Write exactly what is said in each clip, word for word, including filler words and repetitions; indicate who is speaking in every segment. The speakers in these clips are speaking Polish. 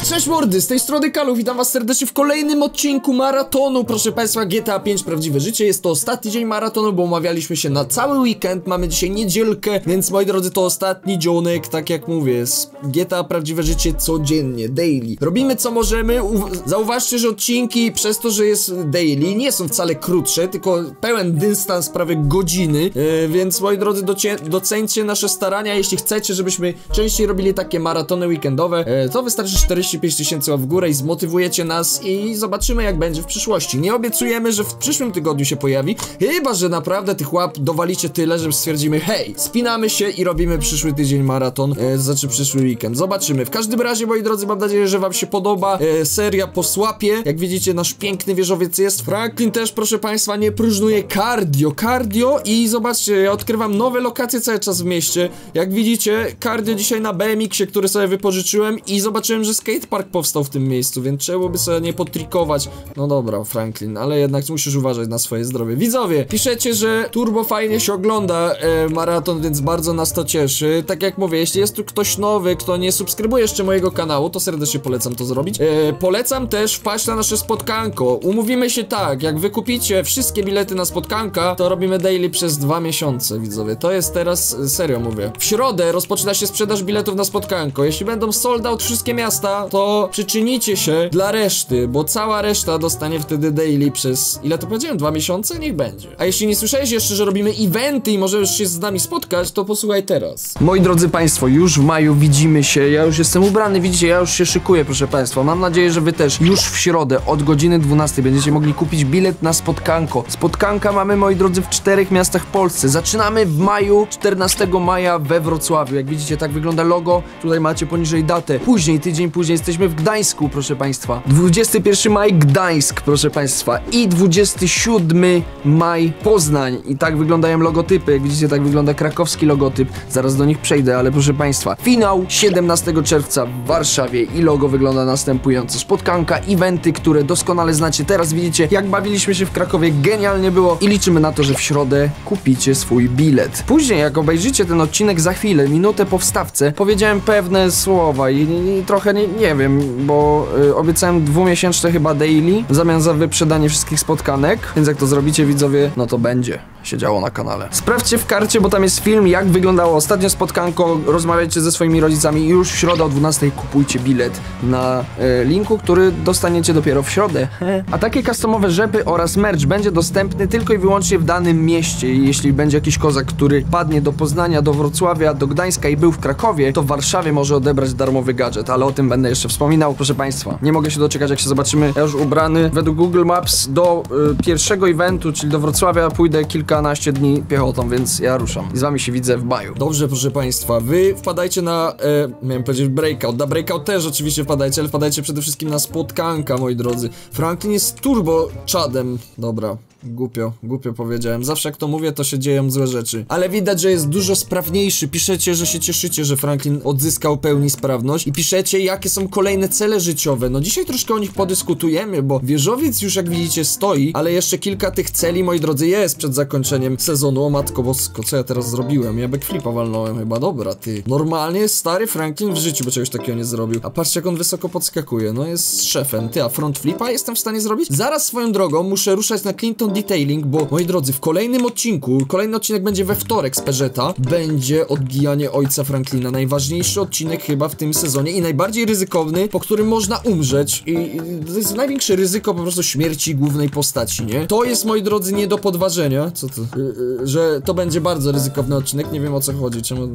Speaker 1: Cześć mordy, z tej strony Kalu, witam was serdecznie w kolejnym odcinku maratonu, proszę państwa, G T A pięć Prawdziwe Życie. Jest to ostatni dzień maratonu, bo umawialiśmy się na cały weekend, mamy dzisiaj niedzielkę, więc moi drodzy, to ostatni dzionek, tak jak mówię, z G T A Prawdziwe Życie codziennie, daily. Robimy co możemy, zauważcie, że odcinki przez to, że jest daily, nie są wcale krótsze, tylko pełen dystans, prawie godziny, yy, więc moi drodzy, doceńcie nasze starania, jeśli chcecie, żebyśmy częściej robili takie maratony weekendowe, yy, to wystarczy czterdzieści pięć tysięcy łap w górę i zmotywujecie nas i zobaczymy, jak będzie w przyszłości. Nie obiecujemy, że w przyszłym tygodniu się pojawi, chyba że naprawdę tych łap dowalicie tyle, że stwierdzimy, hej, spinamy się i robimy przyszły tydzień maraton, e, znaczy przyszły weekend. Zobaczymy. W każdym razie, moi drodzy, mam nadzieję, że wam się podoba e, seria po słapie. Jak widzicie, nasz piękny wieżowiec jest. Franklin też, proszę państwa, nie próżnuje cardio, cardio i zobaczcie, ja odkrywam nowe lokacje cały czas w mieście. Jak widzicie, cardio dzisiaj na B M X-ie, który sobie wypożyczyłem i zobaczyłem, że skatepark powstał w tym miejscu, więc trzeba by sobie nie potrikować. No dobra, Franklin, ale jednak musisz uważać na swoje zdrowie. Widzowie, piszecie, że turbo fajnie się ogląda e, maraton, więc bardzo nas to cieszy. Tak jak mówię, jeśli jest tu ktoś nowy, kto nie subskrybuje jeszcze mojego kanału, to serdecznie polecam to zrobić. E, polecam też wpaść na nasze spotkanko. Umówimy się tak, jak wykupicie wszystkie bilety na spotkanka, to robimy daily przez dwa miesiące, widzowie. To jest teraz, serio mówię. W środę rozpoczyna się sprzedaż biletów na spotkanko. Jeśli będą sold out wszystkie miasta, to przyczynicie się dla reszty, bo cała reszta dostanie wtedy daily przez, ile to powiedziałem, dwa miesiące? Niech będzie. A jeśli nie słyszałeś jeszcze, że robimy eventy i możesz się z nami spotkać, to posłuchaj teraz. Moi drodzy państwo, już w maju widzimy się, ja już jestem ubrany, widzicie, ja już się szykuję, proszę państwa. Mam nadzieję, że wy też już w środę od godziny dwunastej będziecie mogli kupić bilet na spotkanko. Spotkanka mamy, moi drodzy, w czterech miastach w Polsce. Zaczynamy w maju, czternastego maja we Wrocławiu. Jak widzicie, tak wygląda logo, tutaj macie poniżej datę. Później, tydzień później jesteśmy w Gdańsku, proszę państwa. dwudziestego pierwszego maja Gdańsk, proszę państwa. I dwudziestego siódmego maja Poznań. I tak wyglądają logotypy. Jak widzicie, tak wygląda krakowski logotyp. Zaraz do nich przejdę, ale proszę państwa. Finał siedemnastego czerwca w Warszawie i logo wygląda następująco. Spotkanka, eventy, które doskonale znacie. Teraz widzicie, jak bawiliśmy się w Krakowie. Genialnie było i liczymy na to, że w środę kupicie swój bilet. Później, jak obejrzycie ten odcinek za chwilę, minutę po wstawce, powiedziałem pewne słowa i, i, i trochę nie, nie wiem, bo y, obiecałem dwumiesięczne chyba daily w zamian za wyprzedanie wszystkich spotkanek, więc jak to zrobicie, widzowie, no to będzie się działo na kanale. Sprawdźcie w karcie, bo tam jest film, jak wyglądało ostatnie spotkanko, rozmawiajcie ze swoimi rodzicami i już w środę o dwunastej kupujcie bilet na y, linku, który dostaniecie dopiero w środę. A takie customowe rzepy oraz merch będzie dostępny tylko i wyłącznie w danym mieście. I jeśli będzie jakiś kozak, który padnie do Poznania, do Wrocławia, do Gdańska i był w Krakowie, to w Warszawie może odebrać darmowy gadżet, ale o tym będę jeszcze wspominał. Proszę państwa, nie mogę się doczekać, jak się zobaczymy. Ja już ubrany według Google Maps do y, pierwszego eventu, czyli do Wrocławia, pójdę kilkanaście dni piechotą, więc ja ruszam. I z wami się widzę w maju. Dobrze, proszę państwa, wy wpadajcie na, e, miałem powiedzieć breakout, na breakout też oczywiście wpadajcie, ale wpadajcie przede wszystkim na spotkanka, moi drodzy. Franklin jest turbo czadem. Dobra. Głupio, głupio powiedziałem. Zawsze jak to mówię, to się dzieją złe rzeczy. Ale widać, że jest dużo sprawniejszy. Piszecie, że się cieszycie, że Franklin odzyskał pełni sprawność. I piszecie, jakie są kolejne cele życiowe. No dzisiaj troszkę o nich podyskutujemy, bo wieżowiec już, jak widzicie, stoi, ale jeszcze kilka tych celi, moi drodzy, jest przed zakończeniem sezonu. O matko bosko, co ja teraz zrobiłem? Ja backflipa walnąłem chyba. Dobra, ty. Normalnie stary Franklin w życiu by czegoś takiego nie zrobił. A patrzcie, jak on wysoko podskakuje. No jest szefem. Ty, a front flipa jestem w stanie zrobić? Zaraz swoją drogą muszę ruszać na Clinton Detailing, bo moi drodzy, w kolejnym odcinku, kolejny odcinek będzie we wtorek z Peżeta, będzie odbijanie ojca Franklina, najważniejszy odcinek chyba w tym sezonie i najbardziej ryzykowny, po którym można umrzeć i, i to jest największe ryzyko po prostu śmierci głównej postaci, nie? To jest, moi drodzy, nie do podważenia, co to, yy, yy, że to będzie bardzo ryzykowny odcinek, nie wiem o co chodzi, czemu...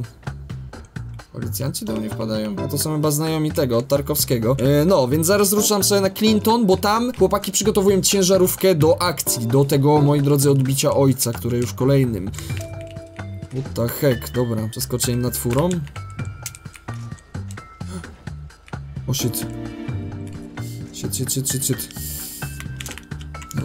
Speaker 1: Policjanci do mnie wpadają? No to są chyba znajomi tego, od Tarkowskiego. E, no, więc zaraz ruszam sobie na Clinton, bo tam chłopaki przygotowują ciężarówkę do akcji, do tego, moi drodzy, odbicia ojca, które już kolejnym. What the heck, dobra, przeskoczyłem nad furą. O shit. Shit, shit, shit, shit, shit. Dobra,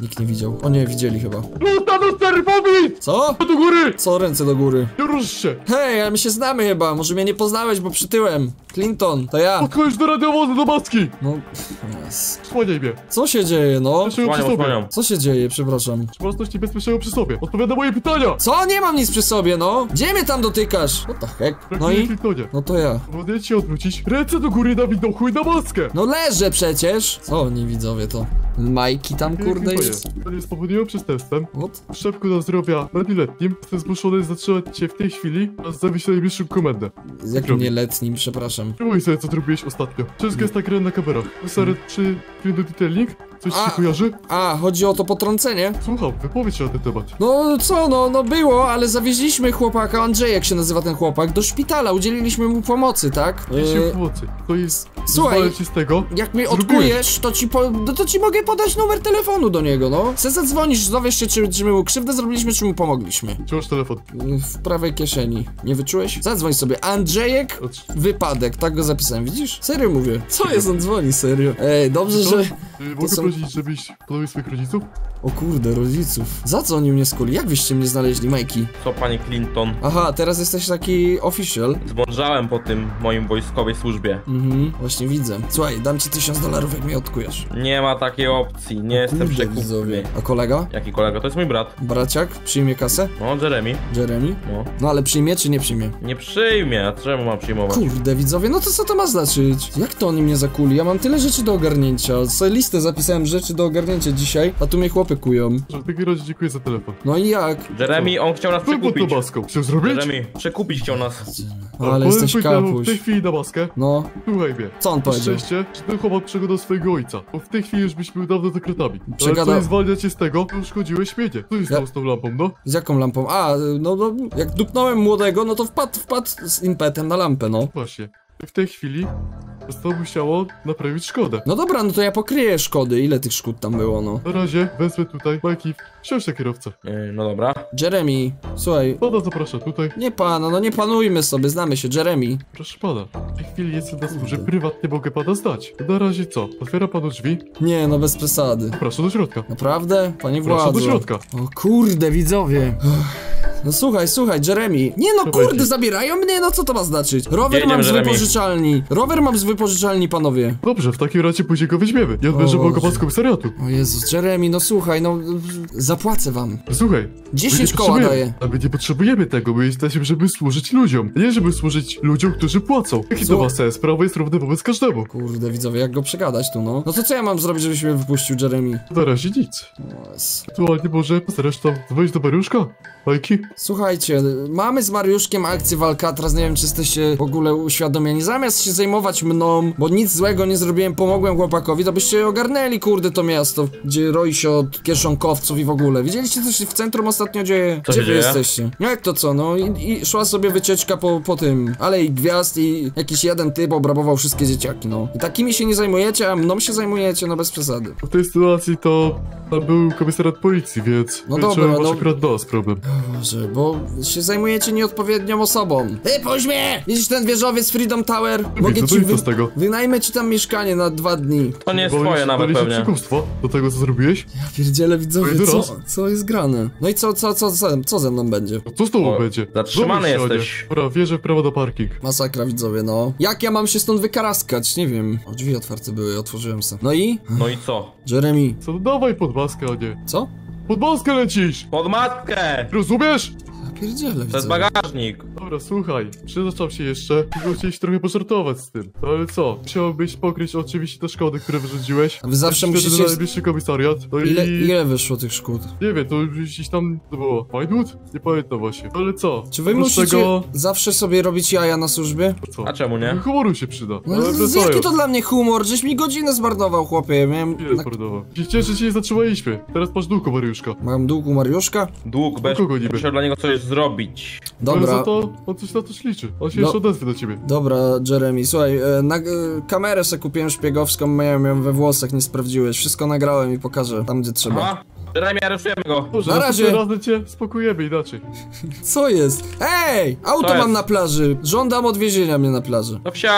Speaker 1: Nikt nie widział. O nie, widzieli chyba.
Speaker 2: Luta do serwowi!
Speaker 1: Co?
Speaker 2: Do góry!
Speaker 1: Co, ręce do góry?
Speaker 2: Nie rusz się!
Speaker 1: Hej, ale my się znamy chyba, może mnie nie poznałeś, bo przytyłem. Clinton, to ja.
Speaker 2: Podchodź do radiowozu do maski!
Speaker 1: No, yes.
Speaker 2: Słaniaj mnie.
Speaker 1: Co się dzieje, no?
Speaker 2: Bezpiecznego przy
Speaker 3: Słaniam,
Speaker 2: sobie.
Speaker 3: słaniam.
Speaker 1: Co się dzieje, przepraszam.
Speaker 2: Czy masz coś niebezpiecznego przy sobie? Odpowiada na moje pytania!
Speaker 1: Co? Nie mam nic przy sobie, no. Gdzie mnie tam dotykasz? What the heck? No
Speaker 2: Praktycznie
Speaker 1: i?
Speaker 2: Clintonie.
Speaker 1: No to ja.
Speaker 2: Proponuję ci odwrócić ręce do góry na widoku i na maskę!
Speaker 1: No leżę przecież. Co oni widzowie to? Majki tam kurde
Speaker 2: Clintonie,
Speaker 1: jest?
Speaker 2: to jest powodują przestępstwem.
Speaker 1: What?
Speaker 2: W szefku na zdrowia na nieletnim. Jestem zmuszony zatrzymać cię w tej chwili, a zawiesić na najbliższą komendę.
Speaker 1: Z jakim nieletnim, przepraszam.
Speaker 2: Próbuj sobie, co zrobiłeś ostatnio. Wszystko jest nagrane na kamerach. Wystarczy czy film do detailing? Coś ci
Speaker 1: A.
Speaker 2: się kojarzy?
Speaker 1: A, chodzi o to potrącenie?
Speaker 2: Słucham, wypowiedz się na ten temat.
Speaker 1: No co, no, no było, ale zawieźliśmy chłopaka, Andrzej, jak się nazywa ten chłopak, do szpitala, udzieliliśmy mu pomocy, tak?
Speaker 2: Jeśli
Speaker 1: Yy,
Speaker 2: pomocy, to jest...
Speaker 1: słuchaj,
Speaker 2: Zwalę ci z tego.
Speaker 1: jak mnie
Speaker 2: Zrobiłeś.
Speaker 1: odkujesz, to ci, po, no to ci mogę podać numer telefonu do niego, no. Se zadzwonisz, dowiesz się, czy, czy my mu krzywdę zrobiliśmy, czy mu pomogliśmy.
Speaker 2: Czy masz telefon?
Speaker 1: Yy, W prawej kieszeni. Nie wyczułeś? Zadzwoń sobie. Andrzejek,
Speaker 2: Od-
Speaker 1: wypadek, tak go zapisałem, widzisz? Serio mówię. Co jest, on dzwoni, serio. Ej, dobrze,
Speaker 2: Co?
Speaker 1: że...
Speaker 2: Y, Mogę
Speaker 1: są-
Speaker 2: prosić, żebyś podał swoich rodziców?
Speaker 1: O kurde, rodziców. Za co oni mnie skuli? Jak wyście mnie znaleźli, Majki?
Speaker 3: Co, panie Clinton?
Speaker 1: Aha, teraz jesteś taki official.
Speaker 3: Zmądrzałem po tym moim wojskowej służbie.
Speaker 1: Mhm, właśnie widzę. Słuchaj, dam ci tysiąc dolarów, jak mnie odkujesz.
Speaker 3: Nie ma takiej opcji, nie jestem
Speaker 1: Kurde,
Speaker 3: przekupny.
Speaker 1: widzowie. A kolega?
Speaker 3: Jaki kolega? To jest mój brat.
Speaker 1: Braciak? Przyjmie kasę?
Speaker 3: No, Jeremy.
Speaker 1: Jeremy?
Speaker 3: No.
Speaker 1: No ale przyjmie czy nie przyjmie?
Speaker 3: Nie przyjmie, a czemu mam przyjmować?
Speaker 1: Kurde, widzowie, no to co to ma znaczyć? Jak to oni mnie zakuli? Ja mam tyle rzeczy do ogarnięcia. Co listę zapisałem rzeczy do ogarnięcia dzisiaj, a tu mnie chłopy kują.
Speaker 2: Że w takim razie dziękuję za telefon.
Speaker 1: No i jak?
Speaker 3: Jeremy, on chciał nas
Speaker 2: Byłem pod tą
Speaker 3: przekupić.
Speaker 2: maską. Chciał zrobić?
Speaker 3: Jeremy, przekupić chciał nas.
Speaker 1: Ale jesteś
Speaker 2: Powiem temu
Speaker 1: kapuś.
Speaker 2: w tej chwili na maskę.
Speaker 1: No,
Speaker 2: Słuchaj mnie.
Speaker 1: co on
Speaker 2: Na
Speaker 1: powiedział?
Speaker 2: szczęście, że ten chłopak przegadał swojego ojca. Bo w tej chwili już byśmy dawno za kratami. Ale
Speaker 1: Przegadał-
Speaker 2: co nie zwalnia cię z tego, to uszkodziłeś mnie. Co się stało
Speaker 1: Ja-
Speaker 2: z tą lampą, no?
Speaker 1: Z jaką lampą? A, no, no, jak dupnąłem młodego, no to wpadł, wpadł z impetem na lampę, no.
Speaker 2: Właśnie. W tej chwili zostało musiało naprawić szkodę.
Speaker 1: No dobra, no to ja pokryję szkody. Ile tych szkód tam było, no?
Speaker 2: Na razie wezmę tutaj Majki, wsiądź na kierowcę.
Speaker 3: Yy, no dobra.
Speaker 1: Jeremy, słuchaj,
Speaker 2: Pana zapraszam tutaj.
Speaker 1: nie pana, no nie panujmy sobie, znamy się, Jeremy.
Speaker 2: Proszę pana, w tej chwili jestem na służbie, prywatnie mogę pana zdać. Na razie co? Otwiera panu drzwi?
Speaker 1: Nie, no bez przesady.
Speaker 2: Proszę do środka.
Speaker 1: Naprawdę? Panie
Speaker 2: Proszę do
Speaker 1: władzo.
Speaker 2: środka.
Speaker 1: O kurde, widzowie. Uff. No słuchaj, słuchaj, Jeremy. Nie no,
Speaker 2: Co
Speaker 1: kurde,
Speaker 2: będzie?
Speaker 1: zabierają mnie, no co to ma znaczyć? Rower
Speaker 3: Jedziemy,
Speaker 1: mam z
Speaker 3: Jeremy.
Speaker 1: wypożyczalni. Rower mam z wypożyczalni, panowie.
Speaker 2: Dobrze, w takim razie później go weźmiemy. Ja odbierzę
Speaker 1: Boże.
Speaker 2: go pan z komisariatu.
Speaker 1: O Jezus, Jeremy, no słuchaj, no zapłacę wam.
Speaker 2: Słuchaj. my
Speaker 1: dziesięć
Speaker 2: nie
Speaker 1: koła
Speaker 2: potrzebujemy-
Speaker 1: daję.
Speaker 2: A my nie potrzebujemy tego, my jesteśmy, żeby służyć ludziom. Nie, żeby służyć ludziom, którzy płacą. Jaki
Speaker 1: Co?
Speaker 2: to ma sens? Prawo jest równe wobec każdemu.
Speaker 1: Kurde, widzowie, jak go przegadać tu, no? No to co ja mam zrobić, żebyś mnie wypuścił, Jeremy?
Speaker 2: Na razie nic.
Speaker 1: O Jezu.
Speaker 2: Aktualnie może zresztą wejść do Mariuszka? Majki?
Speaker 1: Słuchajcie, mamy z Mariuszkiem akcję w Alcatraz, nie wiem czy jesteście w ogóle uświadomieni. Zamiast się zajmować mną, bo nic złego nie zrobiłem, pomogłem chłopakowi, to byście ogarnęli, kurde, to miasto, gdzie roi się od kieszonkowców i w ogóle. Widzieliście, co się w centrum ostatnio dzieje?
Speaker 3: Co
Speaker 1: Gdzie
Speaker 3: się
Speaker 1: wy
Speaker 3: dzieje?
Speaker 1: jesteście? No jak to co, no i, i szła sobie wycieczka po, po tym Alei Gwiazd i jakiś jeden typ obrabował wszystkie dzieciaki, no. I takimi się nie zajmujecie, a mną się zajmujecie, no bez przesady.
Speaker 2: W tej sytuacji to tam był komisariat policji, więc
Speaker 1: No
Speaker 2: wyczułem
Speaker 1: dobra,
Speaker 2: wasz
Speaker 1: no-
Speaker 2: akurat dos problem.
Speaker 1: Boże, bo się zajmujecie nieodpowiednią osobą. Wypuść mnie! Widzisz ten wieżowiec Freedom Tower? Mogę
Speaker 2: Widzę,
Speaker 1: ci
Speaker 2: to i co
Speaker 1: wy...
Speaker 2: z tego?
Speaker 1: Wynajmę ci tam mieszkanie na dwa dni.
Speaker 3: To nie jest
Speaker 2: Bałeś-
Speaker 3: twoje nawet
Speaker 2: bałeś się
Speaker 3: pewnie.
Speaker 2: przekupstwo do tego, co zrobiłeś?
Speaker 1: Ja pierdzielę widzowie,
Speaker 2: Oj,
Speaker 1: co,
Speaker 2: teraz?
Speaker 1: co jest grane? No i co, co, co, co, co ze mną będzie?
Speaker 2: No co z tobą
Speaker 3: O,
Speaker 2: będzie?
Speaker 3: zatrzymany
Speaker 2: Domyśl się,
Speaker 3: jesteś.
Speaker 2: Ania. Dobra, wierzę w prawo do parking.
Speaker 1: Masakra widzowie, no. Jak ja mam się stąd wykaraskać? Nie wiem. O, drzwi otwarte były, otworzyłem se. No i?
Speaker 3: No i co?
Speaker 1: Jeremy.
Speaker 2: Co, no dawaj pod maskę, a nie.
Speaker 1: Co?
Speaker 2: Pod maskę lecisz!
Speaker 3: Pod matkę!
Speaker 2: Rozumiesz?
Speaker 1: Ja pierdzielę
Speaker 3: To jest
Speaker 1: widzowie.
Speaker 3: bagażnik.
Speaker 2: Dobra, słuchaj, przyznaczam się jeszcze, tylko chcieliś trochę pożartować z tym. No ale co? Musiałbyś pokryć oczywiście te szkody, które wyrządziłeś.
Speaker 1: A wy zawsze
Speaker 2: Wtedy
Speaker 1: musicie-
Speaker 2: na najbliższy komisariat. No
Speaker 1: Ile,
Speaker 2: i...
Speaker 1: ile wyszło tych szkód?
Speaker 2: Nie wiem, to gdzieś tam to było. Pinewood? Nie pamiętam właśnie. Ale co?
Speaker 1: Czy wy
Speaker 2: Oprócz
Speaker 1: musicie
Speaker 2: tego...
Speaker 1: zawsze sobie robić jaja na służbie?
Speaker 2: Co?
Speaker 3: A czemu nie?
Speaker 2: Humoru się przyda.
Speaker 1: No,
Speaker 2: Ale
Speaker 1: z-
Speaker 2: wracają.
Speaker 1: jaki to dla mnie humor? Żeś mi godzinę zmarnował, chłopie. Miałem...
Speaker 2: Nie jest
Speaker 1: Na...
Speaker 2: mordowa. Się cieszę, że się nie zatrzymaliśmy. Teraz masz długo, Mariuszka.
Speaker 1: Mam długu Mariuszka?
Speaker 3: Dług, bez...
Speaker 2: kogo niby?
Speaker 3: Musiał dla niego coś zrobić.
Speaker 2: Ale za
Speaker 1: Dobra.
Speaker 2: to on coś na to liczy. On się
Speaker 1: No.
Speaker 2: jeszcze odezwie do ciebie.
Speaker 1: Dobra, Jeremy, słuchaj, e, na, e, kamerę se kupiłem szpiegowską, miałem ją we włosach, nie sprawdziłeś. Wszystko nagrałem i pokażę tam, gdzie trzeba.
Speaker 3: Aha. Jeremy, aresztujemy go.
Speaker 2: Może
Speaker 1: Na razie.
Speaker 2: razem cię spokojemy inaczej.
Speaker 1: Co jest? Ej! Auto
Speaker 3: Co
Speaker 1: mam
Speaker 3: jest?
Speaker 1: na plaży. Żądam odwiezienia mnie na plaży.
Speaker 3: No wsiadaj.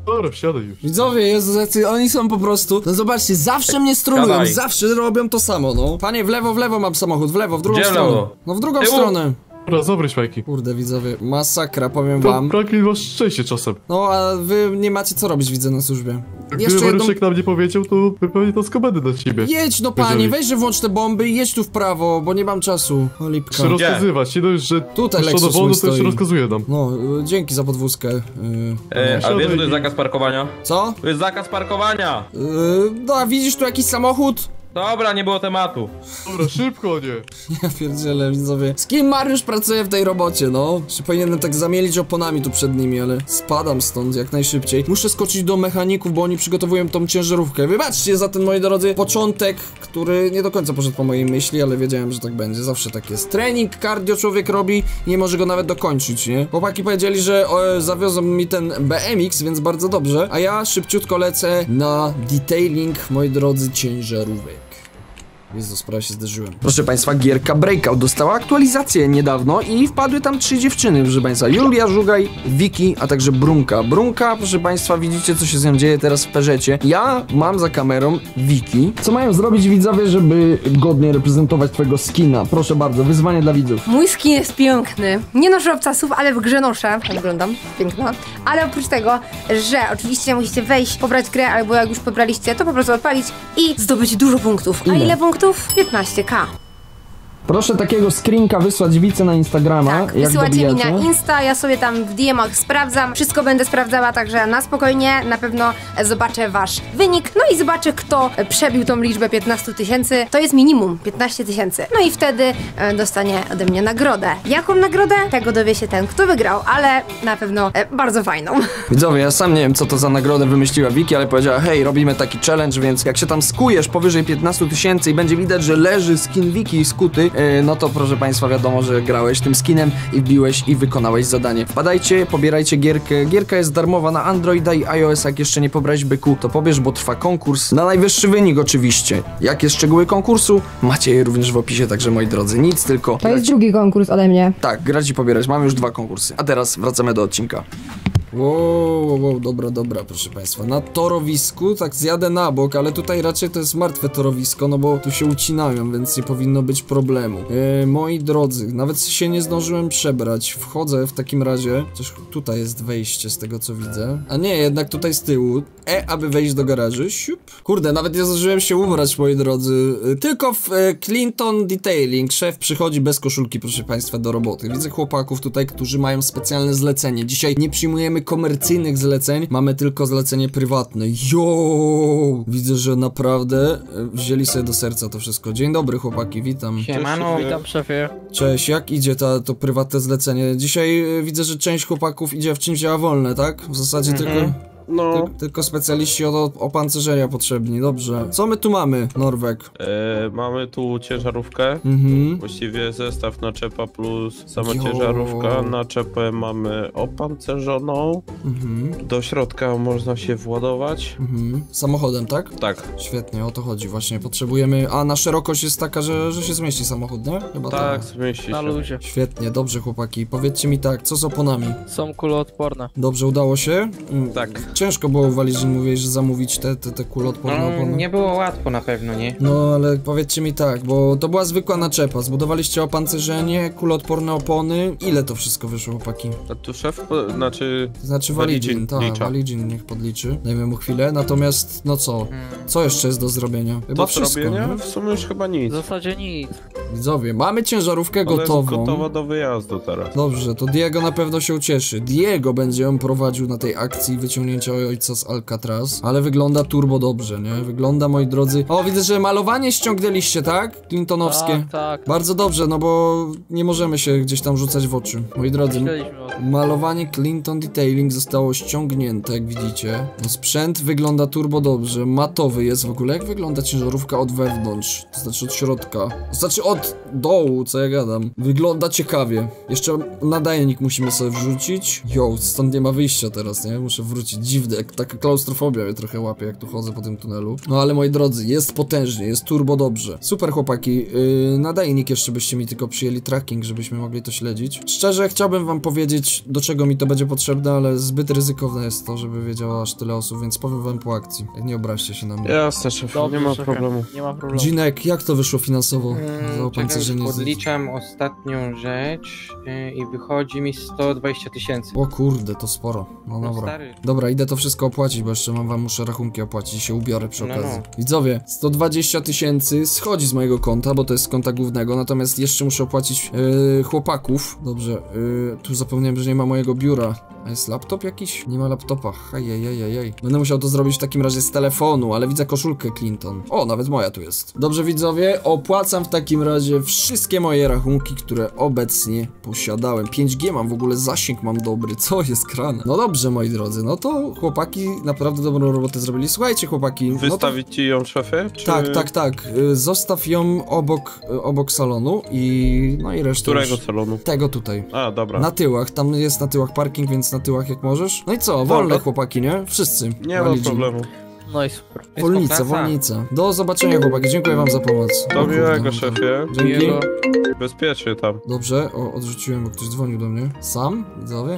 Speaker 2: Dobra, wsiadaj już.
Speaker 1: Widzowie, Jezu, jacy oni są po prostu. No zobaczcie, zawsze mnie strolują,
Speaker 3: Gadaj.
Speaker 1: zawsze robią to samo, no. Panie, w lewo, w lewo mam samochód, w lewo, w drugą
Speaker 3: Gdzie w
Speaker 1: stronę.
Speaker 3: lewo?
Speaker 1: No w drugą
Speaker 3: Tyłu.
Speaker 1: stronę.
Speaker 2: Dobra, zabryź fajki.
Speaker 1: Kurde, widzowie, masakra, powiem
Speaker 2: To
Speaker 1: wam.
Speaker 2: Franklin masz szczęście czasem.
Speaker 1: No, a wy nie macie co robić, widzę, na służbie.
Speaker 2: Gdyby
Speaker 1: Jeszcze jedną...
Speaker 2: Maruszek nam nie powiedział, to by pewnie to skomendy na ciebie.
Speaker 1: Jedź no panie,
Speaker 2: Jeżeli-
Speaker 1: weź, że włącz te bomby i jedź tu w prawo, bo nie mam czasu. O lipka.
Speaker 2: Muszę rozkazywać, nie dość, że
Speaker 1: Tutaj
Speaker 2: puszczono
Speaker 1: Lexus
Speaker 2: wolno,
Speaker 1: mój
Speaker 2: to jeszcze
Speaker 1: stoi.
Speaker 2: rozkazuje nam.
Speaker 1: No, y, dzięki za podwózkę. Y,
Speaker 3: E, a
Speaker 2: Siadaj
Speaker 3: wiesz, że to
Speaker 2: i-
Speaker 3: jest zakaz parkowania?
Speaker 1: co?
Speaker 3: To jest zakaz parkowania!
Speaker 1: Y, no, a widzisz tu jakiś samochód?
Speaker 3: Dobra, nie było tematu.
Speaker 2: Dobra, szybko, nie.
Speaker 1: Ja pierdzielę, widzowie. Z kim Mariusz pracuje w tej robocie, no? Czy powinienem tak zamielić oponami tu przed nimi, ale spadam stąd jak najszybciej. Muszę skoczyć do mechaników, bo oni przygotowują tą ciężarówkę. Wybaczcie za ten, moi drodzy, początek, który nie do końca poszedł po mojej myśli, ale wiedziałem, że tak będzie. Zawsze tak jest. Trening, cardio człowiek robi i nie może go nawet dokończyć, nie? Chłopaki powiedzieli, że o, zawiozą mi ten B M X, więc bardzo dobrze. A ja szybciutko lecę na detailing, moi drodzy, ciężarówek. Jezus, prawie się zderzyłem. Proszę Państwa, gierka Breakout dostała aktualizację niedawno i wpadły tam trzy dziewczyny, proszę Państwa. Julia, Żugaj, Wiki, a także Brunka. Brunka, proszę Państwa, widzicie, co się z nią dzieje teraz w Peżecie. Ja mam za kamerą Wiki. Co mają zrobić widzowie, żeby godnie reprezentować twojego skina? Proszę bardzo, wyzwanie dla widzów.
Speaker 4: Mój skin jest piękny. Nie noszę obcasów, ale w grze noszę. Tak wyglądam. Piękna. Ale oprócz tego, że oczywiście musicie wejść, pobrać grę, albo jak już pobraliście, to po prostu odpalić i zdobyć dużo punktów. A
Speaker 1: Ile?
Speaker 4: ile punktów? piętnaście ka.
Speaker 1: Proszę takiego screenka wysłać Wice na Instagrama,
Speaker 4: Tak,
Speaker 1: jak
Speaker 4: wysyłacie mi
Speaker 1: dobijacie.
Speaker 4: na Insta, ja sobie tam w D M-ach sprawdzam. Wszystko będę sprawdzała, także na spokojnie. Na pewno zobaczę wasz wynik. No i zobaczę, kto przebił tą liczbę piętnaście tysięcy. To jest minimum piętnaście tysięcy. No i wtedy e, dostanie ode mnie nagrodę. Jaką nagrodę? Tego dowie się ten, kto wygrał, ale na pewno e, bardzo fajną.
Speaker 1: Widzowie, ja sam nie wiem, co to za nagrodę wymyśliła Wiki, ale powiedziała, hej, robimy taki challenge, więc jak się tam skujesz powyżej piętnaście tysięcy i będzie widać, że leży skin Wiki skuty, yy, no to proszę Państwa, wiadomo, że grałeś tym skinem i wbiłeś i wykonałeś zadanie. Wpadajcie, pobierajcie gierkę. Gierka jest darmowa na Androida i iOS, jak jeszcze nie pobrałeś byku, to pobierz, bo trwa konkurs na najwyższy wynik oczywiście. Jakie szczegóły konkursu? Macie je również w opisie, także moi drodzy, nic, tylko...
Speaker 4: To jest drugi konkurs ode mnie.
Speaker 1: Tak, grać i pobierać. Mamy już dwa konkursy. A teraz wracamy do odcinka. Wow, wow, wow, dobra, dobra, proszę Państwa. Na torowisku, tak zjadę na bok, ale tutaj raczej to jest martwe torowisko, no bo tu się ucinają, więc nie powinno być problemu. E, moi drodzy, nawet się nie zdążyłem przebrać. Wchodzę w takim razie, chociaż tutaj jest wejście z tego co widzę. A nie, jednak tutaj z tyłu. E, aby wejść do garażu. Siup. Kurde, nawet nie zdążyłem się ubrać, moi drodzy. E, tylko w e, Clinton Detailing szef przychodzi bez koszulki, proszę Państwa, do roboty. Widzę chłopaków tutaj, którzy mają specjalne zlecenie. Dzisiaj nie przyjmujemy komercyjnych zleceń, mamy tylko zlecenie prywatne. Jo! Widzę, że naprawdę e, wzięli sobie do serca to wszystko. Dzień dobry, chłopaki, witam.
Speaker 5: Siemano, witam szefie.
Speaker 1: Cześć, jak idzie ta, to prywatne zlecenie? Dzisiaj e, widzę, że część chłopaków idzie w czymś działa wolne, tak? W zasadzie
Speaker 5: Mhm.
Speaker 1: tylko...
Speaker 5: No,
Speaker 1: Ty, tylko specjaliści od opancerzenia potrzebni, dobrze. Co my tu mamy, Norwek?
Speaker 5: e, mamy tu ciężarówkę.
Speaker 1: Mhm.
Speaker 5: Właściwie zestaw naczepa plus sama
Speaker 1: Jo.
Speaker 5: ciężarówka. Naczepę mamy opancerzoną.
Speaker 1: Mhm.
Speaker 5: Do środka można się władować.
Speaker 1: Mhm. Samochodem, tak?
Speaker 5: Tak,
Speaker 1: Świetnie, o to chodzi właśnie. Potrzebujemy... A na szerokość jest taka, że, że się zmieści samochód, nie? Chyba
Speaker 5: tak, zmieści
Speaker 6: Na
Speaker 5: się.
Speaker 6: luzie.
Speaker 1: Świetnie, dobrze chłopaki. Powiedzcie mi tak, co z oponami?
Speaker 6: Są kuloodporne.
Speaker 1: Dobrze, udało się? Mm,
Speaker 5: Tak.
Speaker 1: Ciężko było uwalić, że mówiłeś, że zamówić te, te, te kuloodporne
Speaker 7: No,
Speaker 1: opony.
Speaker 7: nie było łatwo na pewno, nie?
Speaker 1: No, ale powiedzcie mi tak, bo to była zwykła naczepa. Zbudowaliście opancerzenie, kuloodporne opony. Ile to wszystko wyszło, chłopaki?
Speaker 5: A tu szef, po- znaczy...
Speaker 1: To znaczy Waligin,
Speaker 5: Waligin
Speaker 1: tak,
Speaker 5: licza.
Speaker 1: Waligin niech podliczy. Dajmy mu chwilę, natomiast, no co? Co jeszcze jest do zrobienia? Chyba
Speaker 5: Do
Speaker 1: wszystko,
Speaker 5: zrobienia?
Speaker 1: nie?
Speaker 5: W sumie już chyba
Speaker 6: W
Speaker 5: nic.
Speaker 6: zasadzie nic.
Speaker 1: Widzowie, mamy ciężarówkę
Speaker 5: Ona jest
Speaker 1: gotową.
Speaker 5: gotowa do wyjazdu teraz.
Speaker 1: Dobrze, to Diego na pewno się ucieszy. Diego będzie ją prowadził na tej akcji wyciągnięcia ojca z Alcatraz, ale wygląda turbo dobrze, nie? Wygląda, moi drodzy... O, widzę, że malowanie ściągnęliście, tak? Clintonowskie.
Speaker 6: Tak, tak.
Speaker 1: Bardzo dobrze, no bo nie możemy się gdzieś tam rzucać w oczy. Moi drodzy,
Speaker 6: Myśleliśmy o tym.
Speaker 1: malowanie Clinton Detailing zostało ściągnięte, jak widzicie. No, sprzęt wygląda turbo dobrze, matowy jest w ogóle. Jak wygląda ciężarówka od wewnątrz? To znaczy od środka. To znaczy od dołu, co ja gadam. Wygląda ciekawie. Jeszcze nadajnik musimy sobie wrzucić. Jo, stąd nie ma wyjścia teraz, nie? Muszę wrócić. dziwne, jak taka klaustrofobia mnie trochę łapie, jak tu chodzę po tym tunelu. No ale moi drodzy, jest potężnie, jest turbo dobrze. Super chłopaki, yy, nadajnik jeszcze byście mi tylko przyjęli tracking, żebyśmy mogli to śledzić. Szczerze chciałbym wam powiedzieć, do czego mi to będzie potrzebne, ale zbyt ryzykowne jest to, żeby wiedziało aż tyle osób, więc powiem wam po akcji. Nie obraźcie się na mnie.
Speaker 5: Jasne, szef,
Speaker 6: Dobrze,
Speaker 5: nie ma
Speaker 6: szefie.
Speaker 5: problemu.
Speaker 6: Nie ma problemu.
Speaker 1: Ginek, jak to wyszło finansowo? Za
Speaker 7: Czekaj,
Speaker 1: opancerzenie z...
Speaker 7: podliczam ostatnią rzecz yy, i wychodzi mi sto dwadzieścia tysięcy.
Speaker 1: O kurde, to sporo. No
Speaker 7: No
Speaker 1: dobra.
Speaker 7: stary.
Speaker 1: Dobra, idę to wszystko opłacić, bo jeszcze mam wam muszę rachunki opłacić i się ubiorę przy
Speaker 7: No,
Speaker 1: okazji.
Speaker 7: no.
Speaker 1: Widzowie, sto dwadzieścia tysięcy schodzi z mojego konta, bo to jest z konta głównego, natomiast jeszcze muszę opłacić yy, chłopaków. Dobrze, yy, tu zapomniałem, że nie ma mojego biura. A jest laptop jakiś? Nie ma laptopa. Ajajajajaj. Będę musiał to zrobić w takim razie z telefonu, ale widzę koszulkę Clinton. O, nawet moja tu jest. Dobrze widzowie, opłacam w takim razie wszystkie moje rachunki, które obecnie posiadałem. pięć G mam w ogóle, zasięg mam dobry, co jest grane? No dobrze moi drodzy, no to chłopaki naprawdę dobrą robotę zrobili. Słuchajcie chłopaki, no to...
Speaker 5: Wystawić ci ją, szefie? Czy...
Speaker 1: Tak, tak, tak. Y, Zostaw ją obok, y, obok salonu i no i resztę
Speaker 5: Którego
Speaker 1: już...
Speaker 5: salonu?
Speaker 1: Tego tutaj.
Speaker 5: A, dobra.
Speaker 1: Na tyłach, tam jest na tyłach parking, więc na tyłach jak możesz. No i co, wolne
Speaker 5: Dobra.
Speaker 1: chłopaki, nie? Wszyscy.
Speaker 5: Nie ma
Speaker 1: Walidzi.
Speaker 5: problemu.
Speaker 6: No i super.
Speaker 1: Wolnica,
Speaker 7: Współpraca.
Speaker 1: wolnica. Do zobaczenia chłopaki, dziękuję wam za pomoc.
Speaker 5: Do
Speaker 1: O
Speaker 5: miłego,
Speaker 1: kurde,
Speaker 5: szefie.
Speaker 1: Dzięki.
Speaker 7: Miłego.
Speaker 5: Bezpiecznie tam.
Speaker 1: Dobrze, o, odrzuciłem, bo ktoś dzwonił do mnie. Sam? Widzowie?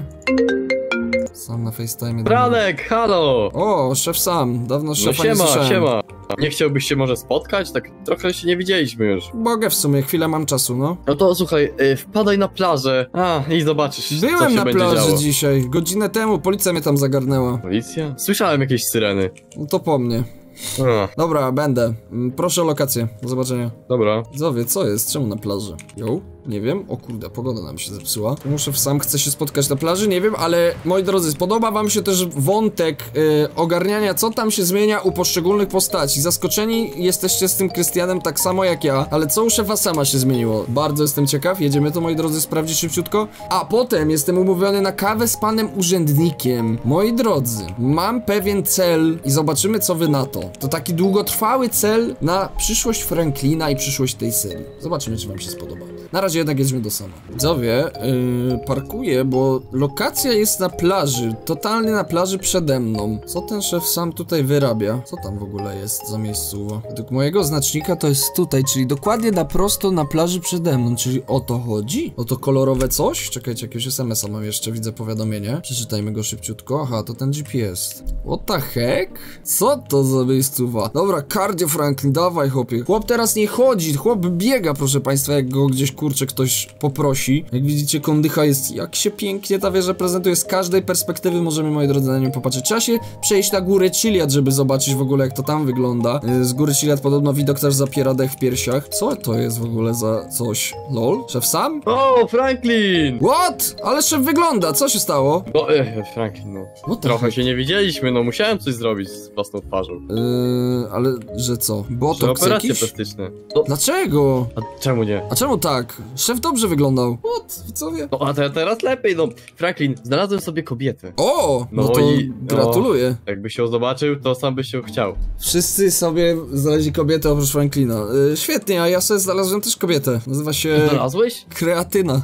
Speaker 1: Sam na FaceTime. do mnie.
Speaker 3: Franek, halo!
Speaker 1: O, szef Sam. Dawno
Speaker 3: No
Speaker 1: szefa nie
Speaker 3: siema,
Speaker 1: słyszałem.
Speaker 3: siema. Nie chciałbyś się może spotkać? Tak trochę się nie widzieliśmy już.
Speaker 1: Mogę w sumie, chwilę mam czasu, no.
Speaker 3: No to słuchaj, y, wpadaj na plażę. A, i zobaczysz, co
Speaker 1: Byłem
Speaker 3: się
Speaker 1: na
Speaker 3: będzie
Speaker 1: plaży
Speaker 3: działo.
Speaker 1: dzisiaj. Godzinę temu policja mnie tam zagarnęła.
Speaker 3: Policja? Słyszałem jakieś syreny.
Speaker 1: No to po mnie.
Speaker 3: A,
Speaker 1: Dobra, będę. Mm, Proszę o lokację. Do zobaczenia.
Speaker 3: dobra.
Speaker 1: Widzowie, co jest? Czemu na plaży? Jo? Nie wiem. O kurde, pogoda nam się zepsuła. Muszę w sam, chcę się spotkać na plaży, nie wiem, ale moi drodzy, spodoba wam się też wątek y, ogarniania, co tam się zmienia u poszczególnych postaci. Zaskoczeni jesteście z tym Krystianem tak samo jak ja, ale co u szefa Sama się zmieniło? Bardzo jestem ciekaw, jedziemy to, moi drodzy, sprawdzić szybciutko. A potem jestem umówiony na kawę z panem urzędnikiem. Moi drodzy, mam pewien cel i zobaczymy, co wy na to. To taki długotrwały cel na przyszłość Franklina i przyszłość tej serii. Zobaczymy, czy wam się spodoba. Na razie jednak jedźmy do Sama. Widzowie, yy, parkuję, bo lokacja jest na plaży, totalnie na plaży przede mną. Co ten szef Sam tutaj wyrabia? Co tam w ogóle jest za miejscowo? Według mojego znacznika to jest tutaj, czyli dokładnie na prosto na plaży przede mną, czyli o to chodzi? O to kolorowe coś? Czekajcie, jakiegoś es em es a mam jeszcze, widzę powiadomienie. Przeczytajmy go szybciutko. Aha, to ten G P S. What the heck? Co to za miejscowa? Dobra, cardio Franklin, dawaj chłopie. Chłop teraz nie chodzi, chłop biega, proszę państwa, jak go gdzieś kurczę ktoś poprosi. Jak widzicie, kondycha jest, jak się pięknie ta wieża prezentuje, z każdej perspektywy możemy, moi drodzy, na nią popatrzeć. Trzeba się przejść na górę Chiliad, żeby zobaczyć w ogóle, jak to tam wygląda. Yy, Z góry Chiliad podobno widok też zapiera dech w piersiach. Co to jest w ogóle za coś? Lol? Szef Sam?
Speaker 3: O, Franklin!
Speaker 1: What? Ale szef wygląda, co się stało?
Speaker 3: No, e, Franklin, no.
Speaker 1: What the
Speaker 3: Trochę
Speaker 1: heck?
Speaker 3: się nie widzieliśmy, no musiałem coś zrobić z własną twarzą.
Speaker 1: Yy, ale że co?
Speaker 3: Że
Speaker 1: Botoks
Speaker 3: operacje
Speaker 1: jakiś?
Speaker 3: plastyczne. No,
Speaker 1: Dlaczego?
Speaker 3: a czemu nie?
Speaker 1: A czemu tak? Szef dobrze wyglądał. What? Widzowie?
Speaker 3: No, a te, teraz lepiej, no. Franklin, znalazłem sobie kobietę.
Speaker 1: O! No,
Speaker 3: No
Speaker 1: to
Speaker 3: i-
Speaker 1: gratuluję.
Speaker 3: Jakbyś ją zobaczył, to sam byś ją chciał.
Speaker 1: Wszyscy sobie znaleźli kobietę oprócz Franklina. Yy, świetnie, a ja sobie znalazłem też kobietę. Nazywa się...
Speaker 3: Znalazłeś?
Speaker 1: Kreatyna.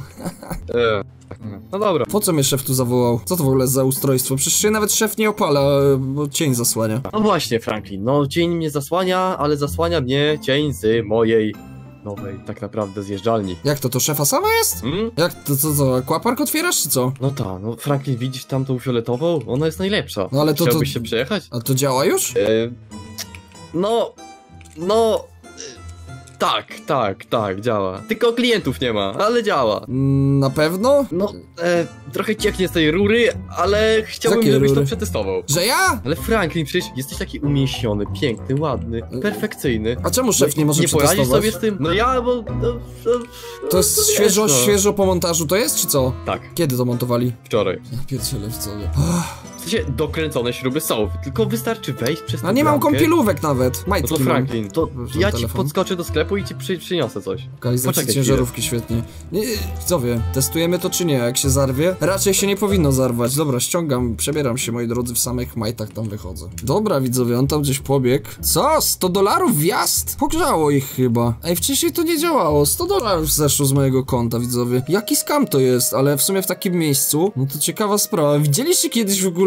Speaker 3: E, no dobra.
Speaker 1: Po co mnie szef tu zawołał? Co to w ogóle za ustrojstwo? Przecież się nawet szef nie opala, bo cień zasłania.
Speaker 3: No właśnie, Franklin, no cień mnie zasłania, ale zasłania mnie cień z mojej nowej, tak naprawdę, zjeżdżalni.
Speaker 1: Jak to, to szefa sama jest?
Speaker 3: Hmm?
Speaker 1: Jak to, co, co, aquapark otwierasz, czy co?
Speaker 3: No ta, no Franklin, widzisz tamtą fioletową? Ona jest najlepsza.
Speaker 1: No ale to-
Speaker 3: Chciałbyś
Speaker 1: to-
Speaker 3: się przejechać?
Speaker 1: A to działa już?
Speaker 3: E, no, no... e, Tak, tak, tak, działa. Tylko klientów nie ma, ale działa.
Speaker 1: Mm, Na pewno?
Speaker 3: No, e, trochę cieknie z tej rury, ale chciałbym,
Speaker 1: Jakie
Speaker 3: żebyś
Speaker 1: rury?
Speaker 3: to przetestował.
Speaker 1: Że ja?
Speaker 3: Ale Franklin, przecież jesteś taki umięśniony, piękny, ładny, perfekcyjny.
Speaker 1: A czemu szef nie może
Speaker 3: Nie poradzisz
Speaker 1: przetestować?
Speaker 3: sobie z tym? No ja, bo... No, no,
Speaker 1: To jest
Speaker 3: no,
Speaker 1: świeżo,
Speaker 3: wiesz, no.
Speaker 1: świeżo po montażu to jest, czy co?
Speaker 3: Tak,
Speaker 1: Kiedy to montowali?
Speaker 3: wczoraj.
Speaker 1: Ja pierdzielę w sobie.
Speaker 3: W sensie dokręcone śruby są, tylko wystarczy wejść przez
Speaker 1: A
Speaker 3: tę
Speaker 1: nie mam
Speaker 3: bramkę.
Speaker 1: kąpielówek nawet.
Speaker 3: No
Speaker 1: Majtki
Speaker 3: to
Speaker 1: mam.
Speaker 3: Franklin, to
Speaker 1: Włożę
Speaker 3: ja ci
Speaker 1: telefon.
Speaker 3: podskoczę do sklepu i ci przy, przyniosę coś.
Speaker 1: Lokalizacja
Speaker 3: Poczekaj
Speaker 1: ciężarówki, świetnie. Nie, widzowie, testujemy to czy nie? Jak się zarwie? Raczej się nie powinno zarwać. Dobra, ściągam, przebieram się, moi drodzy, w samych majtach tam wychodzę. Dobra, widzowie, on tam gdzieś pobiegł. Co? sto dolarów wjazd? Pogrzało ich chyba. Ej, wcześniej to nie działało. sto dolarów zeszło z mojego konta, widzowie. Jaki skam to jest, ale w sumie w takim miejscu, no to ciekawa sprawa. Widzieliście kiedyś w ogóle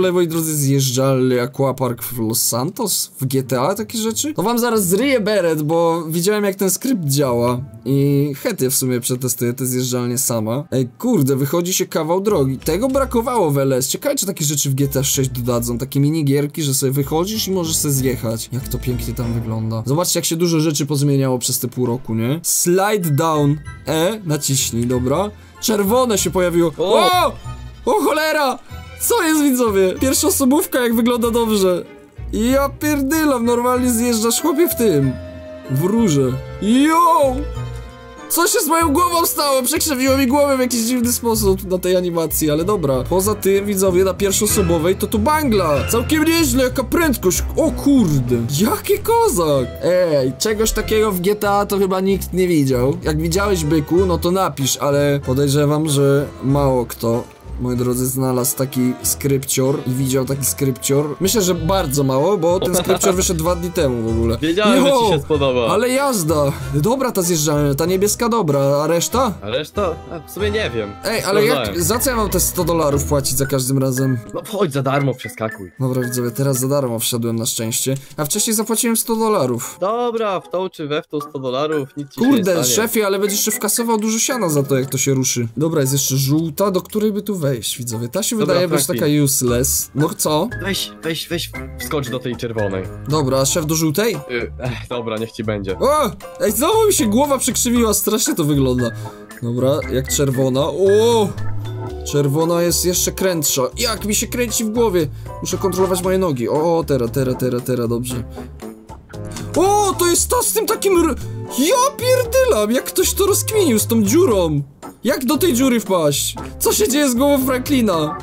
Speaker 1: ogóle, moi drodzy, zjeżdżalny aquapark w Los Santos? W G T A takie rzeczy? To wam zaraz zryję beret, bo widziałem jak ten skrypt działa i chętnie w sumie przetestuję te zjeżdżalnie sama. Ej, kurde, wychodzi się kawał drogi. Tego brakowało w L S. Ciekawe, czy takie rzeczy w G T A sześć dodadzą. Takie minigierki, że sobie wychodzisz i możesz sobie zjechać. Jak to pięknie tam wygląda. Zobaczcie, jak się dużo rzeczy pozmieniało przez te pół roku, nie? Slide down. E, naciśnij, dobra. Czerwone się pojawiło. O! O cholera! Co jest, widzowie? Pierwszosobówka, jak wygląda dobrze. Ja pierdylam, normalnie zjeżdżasz, chłopie, w tym. W rurze. Yo! Co się z moją głową stało? Przekrzywiło mi głowę w jakiś dziwny sposób na tej animacji, ale dobra. Poza tym, widzowie, na pierwszoosobowej to tu bangla. Całkiem nieźle, jaka prędkość. O kurde, jaki kozak. Ej, czegoś takiego w G T A to chyba nikt nie widział. Jak widziałeś, byku, no to napisz, ale podejrzewam, że mało kto, moi drodzy, znalazł taki skrypcior i widział taki skrypcior. Myślę, że bardzo mało, bo ten skrypcior wyszedł dwa dni temu w ogóle.
Speaker 3: Wiedziałem,
Speaker 1: Jo,
Speaker 3: że ci się spodoba.
Speaker 1: ale jazda. Dobra ta zjeżdżalnia, ta niebieska dobra, a reszta?
Speaker 3: A reszta? A w sumie nie wiem.
Speaker 1: Ej, ale jak,
Speaker 3: Sprawdzałem.
Speaker 1: za co ja mam te sto dolarów płacić za każdym razem?
Speaker 3: No chodź za darmo, przeskakuj.
Speaker 1: Dobra, widzowie, teraz za darmo wszedłem na szczęście, a wcześniej zapłaciłem sto dolarów.
Speaker 3: Dobra, w tą czy we w tą sto dolarów, nic ci się nie
Speaker 1: Kurde,
Speaker 3: stanie.
Speaker 1: szefie, ale będziesz jeszcze wkasował dużo siana za to, jak to się ruszy. Dobra, jest jeszcze żółta, do której by tu wejść, widzowie. Ta się
Speaker 3: Dobra,
Speaker 1: wydaje być
Speaker 3: Franklin.
Speaker 1: taka useless. No co?
Speaker 3: Weź, weź, weź, wskocz do tej czerwonej.
Speaker 1: Dobra, a szef do żółtej?
Speaker 3: Y, Ech, dobra, niech ci będzie.
Speaker 1: O! Ej, znowu mi się głowa przekrzywiła, strasznie to wygląda. Dobra, jak czerwona. O! Czerwona jest jeszcze krętsza. Jak mi się kręci w głowie. Muszę kontrolować moje nogi. O, o teraz, teraz, teraz, teraz, dobrze. O, to jest to z tym takim r... Ja pierdylam, jak ktoś to rozkminił z tą dziurą. Jak do tej dziury wpaść? Co się dzieje z głową Franklina?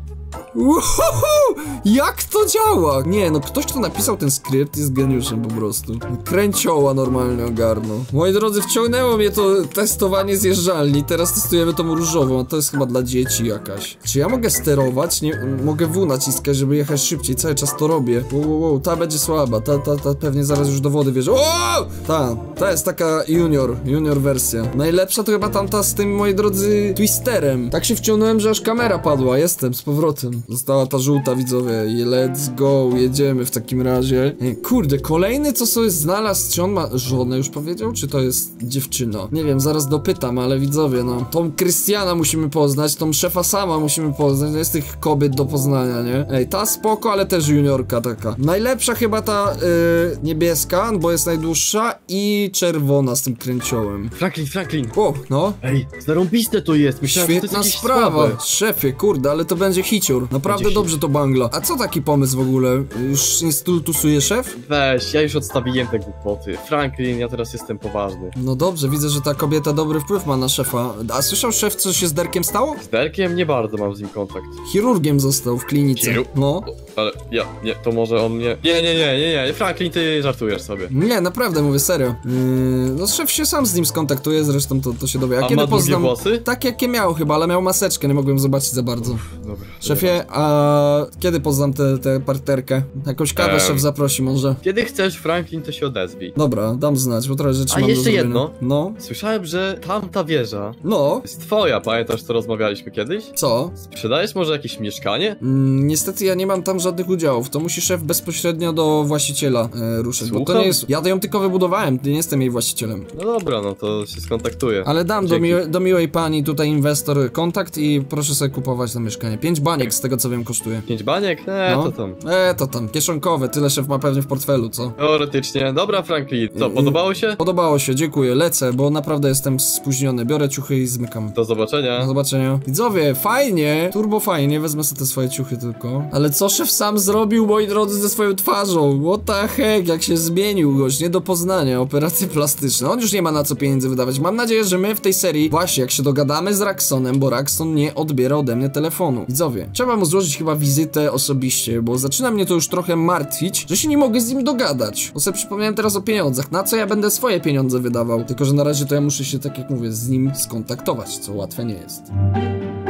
Speaker 1: Uhuhu! Jak to działa? Nie, no ktoś, kto napisał ten skrypt, jest geniuszem po prostu. Kręcioła normalnie ogarnął. Moi drodzy, wciągnęło mnie to testowanie zjeżdżalni. Teraz testujemy tą różową, a to jest chyba dla dzieci jakaś. Czy ja mogę sterować? Nie, mogę W naciskać, żeby jechać szybciej. Cały czas to robię. Wow, wow, wow, ta będzie słaba. Ta, ta, ta pewnie zaraz już do wody wierzy. O! Ta, ta jest taka junior, junior wersja. Najlepsza to chyba tamta z tym, moi drodzy, twisterem. Tak się wciągnąłem, że aż kamera padła. Jestem z powrotem. Została ta żółta, widzowie. I let's go, jedziemy w takim razie. Ej, kurde, kolejny co sobie znalazł, czy on ma żonę już powiedział, czy to jest dziewczyna? Nie wiem, zaraz dopytam, ale widzowie, no. Tą Krystiana musimy poznać, tą szefa sama musimy poznać, no jest tych kobiet do poznania, nie? Ej, ta spoko, ale też juniorka taka. Najlepsza chyba ta yy, niebieska, bo jest najdłuższa i czerwona z tym kręciołem.
Speaker 3: Franklin, Franklin.
Speaker 1: O, no.
Speaker 3: Ej, zarąbiste to jest. Myślałem, że to
Speaker 1: Świetna
Speaker 3: jest jakieś
Speaker 1: sprawa,
Speaker 3: słabe.
Speaker 1: szefie, kurde, ale to będzie hicior. Naprawdę
Speaker 3: Będzie
Speaker 1: dobrze to bangla. A co taki pomysł w ogóle? Już nie stultusuje szef?
Speaker 3: Weź, ja już odstawiłem te głupoty. Franklin, ja teraz jestem poważny.
Speaker 1: No dobrze, widzę, że ta kobieta dobry wpływ ma na szefa. A słyszał szef, co się z Derkiem stało?
Speaker 3: Z Derkiem nie bardzo mam z nim kontakt.
Speaker 1: Chirurgiem został w klinice.
Speaker 3: Chiru-
Speaker 1: No.
Speaker 3: Ale ja, nie, to może on nie... Nie, nie, nie, nie, nie, Franklin, ty żartujesz sobie.
Speaker 1: Nie, naprawdę, mówię serio. Yy, no szef się sam z nim skontaktuje, zresztą to, to się dowie. A,
Speaker 3: A
Speaker 1: kiedy
Speaker 3: ma długie
Speaker 1: poznam...
Speaker 3: włosy?
Speaker 1: Tak jakie miał chyba, ale miał maseczkę, nie mogłem zobaczyć za bardzo.
Speaker 3: Dobra.
Speaker 1: Szefie, a kiedy poznam tę te, parterkę? Jakąś kawę
Speaker 3: Em.
Speaker 1: szef zaprosi może.
Speaker 3: Kiedy chcesz, Franklin, to się odezwij.
Speaker 1: Dobra, dam znać, bo trochę rzeczy
Speaker 3: A
Speaker 1: mam
Speaker 3: jeszcze
Speaker 1: do zrobienia.
Speaker 3: jedno.
Speaker 1: No.
Speaker 3: Słyszałem, że tamta wieża
Speaker 1: No.
Speaker 3: jest twoja, pamiętasz, co rozmawialiśmy kiedyś?
Speaker 1: Co?
Speaker 3: Sprzedajesz może jakieś mieszkanie?
Speaker 1: Mm, niestety ja nie mam tam żadnych udziałów, to musi szef bezpośrednio do właściciela e, ruszyć, bo to
Speaker 3: Słucham?
Speaker 1: nie jest... Ja to ją tylko wybudowałem, nie jestem jej właścicielem.
Speaker 3: No dobra, no to się skontaktuję.
Speaker 1: Ale dam do,
Speaker 3: Dzięki.
Speaker 1: miłe, do miłej pani tutaj inwestor kontakt i proszę sobie kupować to mieszkanie. Pięć baniek z tego co wiem kosztuje.
Speaker 3: Pięć baniek? Eee,
Speaker 1: No.
Speaker 3: to tam.
Speaker 1: E, to tam, kieszonkowe, tyle szef ma pewnie w portfelu, co?
Speaker 3: Teoretycznie. Dobra, Franklin, co,
Speaker 1: Yy,
Speaker 3: podobało się?
Speaker 1: Podobało się, dziękuję, lecę, bo naprawdę jestem spóźniony. Biorę ciuchy i zmykam.
Speaker 3: Do zobaczenia.
Speaker 1: Do zobaczenia. Widzowie, fajnie, turbo fajnie, wezmę sobie te swoje ciuchy tylko. Ale co szef sam zrobił, moi drodzy, ze swoją twarzą? What the heck, jak się zmienił gość, nie do poznania, operacje plastyczne. On już nie ma na co pieniędzy wydawać. Mam nadzieję, że my w tej serii, właśnie jak się dogadamy z Raxonem, bo Raxon nie odbiera ode mnie telefonu. Widzowie, trzeba mu złożyć chyba wizytę osobiście, bo zaczyna mnie to już trochę martwić, że się nie mogę z nim dogadać. Bo sobie przypomniałem teraz o pieniądzach. Na co ja będę swoje pieniądze wydawał? Tylko, że na razie to ja muszę się, tak jak mówię, z nim skontaktować, co łatwe nie jest.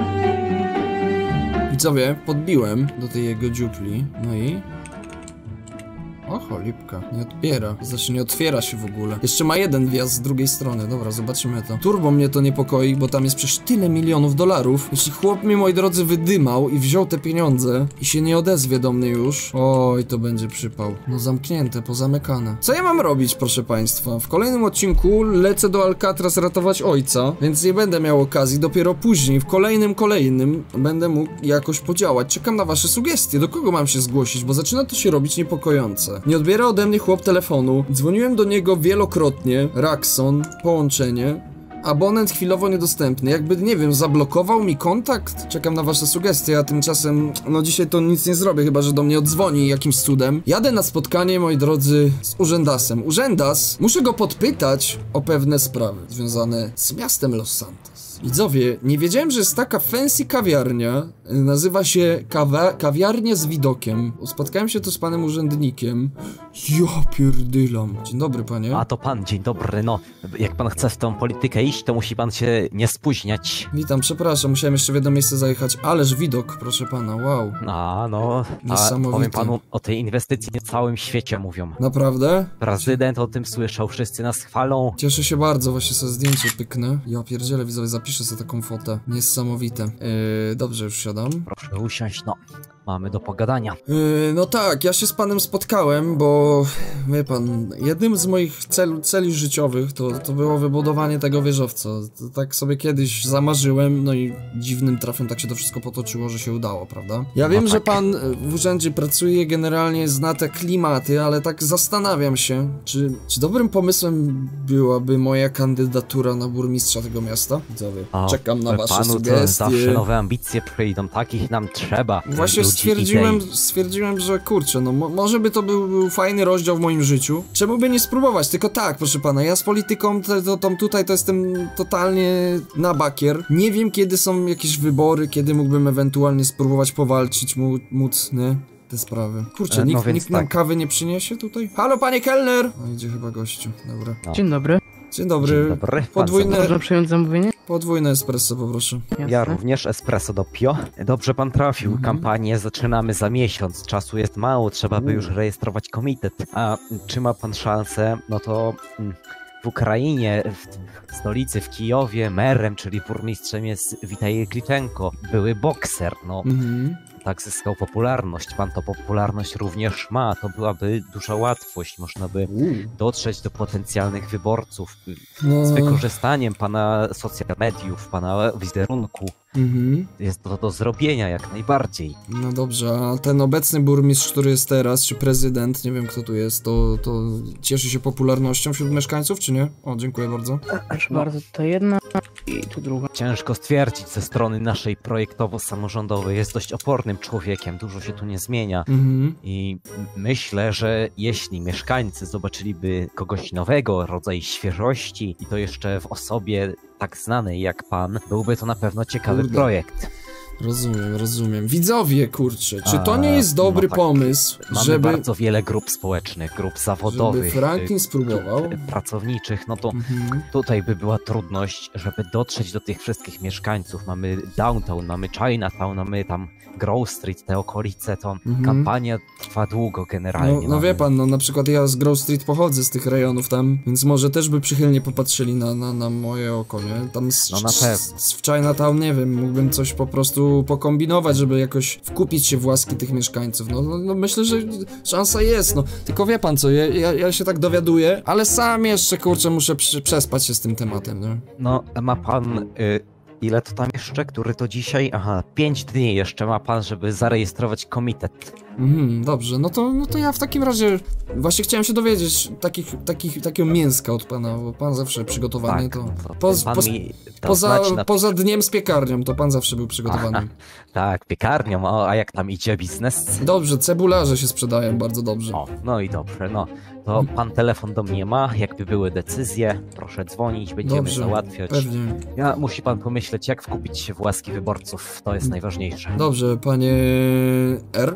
Speaker 1: Widzowie, podbiłem do tej jego dziupli, no i... O, cholipka. Nie odbiera. Znaczy nie otwiera się w ogóle. Jeszcze ma jeden wjazd z drugiej strony. Dobra, zobaczymy to. Turbo mnie to niepokoi, bo tam jest przecież tyle milionów dolarów. Jeśli chłop mnie, moi drodzy, wydymał i wziął te pieniądze i się nie odezwie do mnie już, oj, to będzie przypał. No zamknięte, pozamykane. Co ja mam robić, proszę państwa? W kolejnym odcinku lecę do Alcatraz ratować ojca, więc nie będę miał okazji. Dopiero później, w kolejnym, kolejnym będę mógł jakoś podziałać. Czekam na wasze sugestie. Do kogo mam się zgłosić, bo zaczyna to się robić niepokojące. Nie odbiera ode mnie chłop telefonu. Dzwoniłem do niego wielokrotnie. Rakson, połączenie. Abonent chwilowo niedostępny. Jakby, nie wiem, zablokował mi kontakt? Czekam na wasze sugestie, a tymczasem, no dzisiaj to nic nie zrobię, chyba że do mnie odzwoni jakimś cudem. Jadę na spotkanie, moi drodzy, z urzędasem. Urzędas, muszę go podpytać o pewne sprawy związane z miastem Los Santos. Widzowie, nie wiedziałem, że jest taka fancy kawiarnia. Nazywa się kawa kawiarnia z widokiem. Spotkałem się tu z panem urzędnikiem. Ja pierdylam. Dzień dobry, panie.
Speaker 8: A to pan, dzień dobry, no. Jak pan chce w tą politykę iść, to musi pan się nie spóźniać.
Speaker 1: Witam, przepraszam, musiałem jeszcze w jedno miejsce zajechać. Ależ widok, proszę pana, wow.
Speaker 8: A, no, a
Speaker 1: Niesamowite.
Speaker 8: powiem panu, o tej inwestycji na całym świecie mówią.
Speaker 1: Naprawdę?
Speaker 8: Prezydent o tym słyszał, wszyscy nas chwalą.
Speaker 1: Cieszę się bardzo, właśnie sobie zdjęcie pyknę. Ja pierdzielę, widzowie, zapiszę sobie taką fotę. Niesamowite. Yy, dobrze, już siadam.
Speaker 8: Proszę usiąść, no. Mamy do pogadania.
Speaker 1: Yy, no tak, ja się z panem spotkałem, bo wie pan, jednym z moich cel, celi życiowych to, to było wybudowanie tego wieżowca. To tak sobie kiedyś zamarzyłem, no i dziwnym trafem tak się to wszystko potoczyło, że się udało, prawda? Ja wiem,
Speaker 8: no tak.
Speaker 1: że pan w urzędzie pracuje, generalnie zna te klimaty, ale tak zastanawiam się, czy, czy dobrym pomysłem byłaby moja kandydatura na burmistrza tego miasta? Widzowie,
Speaker 8: O,
Speaker 1: czekam na wasze
Speaker 8: panu to
Speaker 1: sugestie.
Speaker 8: zawsze nowe ambicje przyjdą, takich nam trzeba.
Speaker 1: Właśnie
Speaker 8: ludzi,
Speaker 1: stwierdziłem,
Speaker 8: idei.
Speaker 1: stwierdziłem, że kurczę, no mo może by to był, był fajny rozdział w moim życiu. Czemu by nie spróbować? Tylko tak, proszę pana, ja z polityką to, to, to tutaj to jestem totalnie na bakier. Nie wiem, kiedy są jakieś wybory, kiedy mógłbym ewentualnie spróbować powalczyć, mó móc, nie? Te sprawy. Kurczę,
Speaker 8: E, no
Speaker 1: nikt,
Speaker 8: więc
Speaker 1: nikt nam
Speaker 8: tak.
Speaker 1: kawy nie przyniesie tutaj? Halo, panie kelner! O, idzie chyba gościu, dobra.
Speaker 8: No.
Speaker 6: Dzień dobry.
Speaker 1: Dzień dobry.
Speaker 8: Dzień dobry.
Speaker 1: Podwójne,
Speaker 6: Można przyjąć zamówienie?
Speaker 1: podwójne espresso, poproszę.
Speaker 8: Ja
Speaker 6: Jasne.
Speaker 8: również espresso do Pio. Dobrze pan trafił.
Speaker 1: Mhm.
Speaker 8: Kampanię zaczynamy za miesiąc. Czasu jest mało, trzeba by już rejestrować komitet. A czy ma pan szansę? No to mm, w Ukrainie, w stolicy, w Kijowie, merem, czyli burmistrzem jest Witaj Klitschko. Były bokser, no.
Speaker 1: Mhm.
Speaker 8: Tak zyskał popularność. Pan to popularność również ma. To byłaby duża łatwość. Można by dotrzeć do potencjalnych wyborców
Speaker 1: No,
Speaker 8: z wykorzystaniem pana social mediów, pana wizerunku.
Speaker 1: mhm.
Speaker 8: Jest to do zrobienia jak najbardziej.
Speaker 1: No dobrze, a ten obecny burmistrz, który jest teraz, czy prezydent, nie wiem kto tu jest, to, to cieszy się popularnością wśród mieszkańców, czy nie? O, dziękuję bardzo.
Speaker 6: Proszę bardzo, to jedna i tu druga.
Speaker 8: Ciężko stwierdzić ze strony naszej projektowo-samorządowej. Jest dość opornym człowiekiem, dużo się tu nie zmienia.
Speaker 1: Mhm.
Speaker 8: I myślę, że jeśli mieszkańcy zobaczyliby kogoś nowego, rodzaj świeżości i to jeszcze w osobie tak znanej jak pan, byłby to na pewno ciekawy
Speaker 1: Kurde.
Speaker 8: projekt.
Speaker 1: Rozumiem, rozumiem. Widzowie, kurczę, czy to nie
Speaker 8: A,
Speaker 1: jest dobry
Speaker 8: no tak.
Speaker 1: pomysł,
Speaker 8: Mamy
Speaker 1: żeby,
Speaker 8: bardzo wiele grup społecznych, grup zawodowych,
Speaker 1: żeby Franklin
Speaker 8: y,
Speaker 1: spróbował?
Speaker 8: y, pracowniczych, no to
Speaker 1: Mhm.
Speaker 8: tutaj by była trudność, żeby dotrzeć do tych wszystkich mieszkańców. Mamy Downtown, mamy Chinatown, mamy tam Grove Street, te okolice, to
Speaker 1: Mhm.
Speaker 8: kampania trwa długo generalnie.
Speaker 1: No, no
Speaker 8: mamy-
Speaker 1: wie pan, no na przykład ja z Grove Street pochodzę z tych rejonów tam, więc może też by przychylnie popatrzyli na, na, na moje oko, nie? Tam z,
Speaker 8: No na
Speaker 1: z,
Speaker 8: pewno.
Speaker 1: z, w Chinatown, nie wiem, mógłbym coś po prostu pokombinować, żeby jakoś wkupić się w łaski tych mieszkańców. No, no, no myślę, że szansa jest, no. Tylko wie pan co, ja, ja, ja się tak dowiaduję, ale sam jeszcze, kurczę, muszę przy, przespać się z tym tematem, nie?
Speaker 8: No, ma pan... Y, ile to tam jeszcze? Który to dzisiaj? Aha, pięć dni jeszcze ma pan, żeby zarejestrować komitet.
Speaker 1: Mhm, dobrze, no to, no to ja w takim razie właśnie chciałem się dowiedzieć takich, takich, takiego mięska od pana, bo pan zawsze przygotowany
Speaker 8: Tak,
Speaker 1: to...
Speaker 8: to
Speaker 1: Poz,
Speaker 8: pan
Speaker 1: poz,
Speaker 8: mi da
Speaker 1: poza,
Speaker 8: znać na...
Speaker 1: poza dniem z piekarnią, to pan zawsze był przygotowany.
Speaker 8: Tak, piekarnią, o, a jak tam idzie biznes?
Speaker 1: Dobrze, cebularze się sprzedają bardzo dobrze.
Speaker 8: O, no i dobrze, no. To pan telefon do mnie ma, jakby były decyzje, proszę dzwonić, będziemy
Speaker 1: Dobrze,
Speaker 8: załatwiać.
Speaker 1: pewnie.
Speaker 8: Ja, musi pan pomyśleć, jak wkupić się w łaski wyborców, to jest najważniejsze.
Speaker 1: Dobrze, panie R, dziękuję.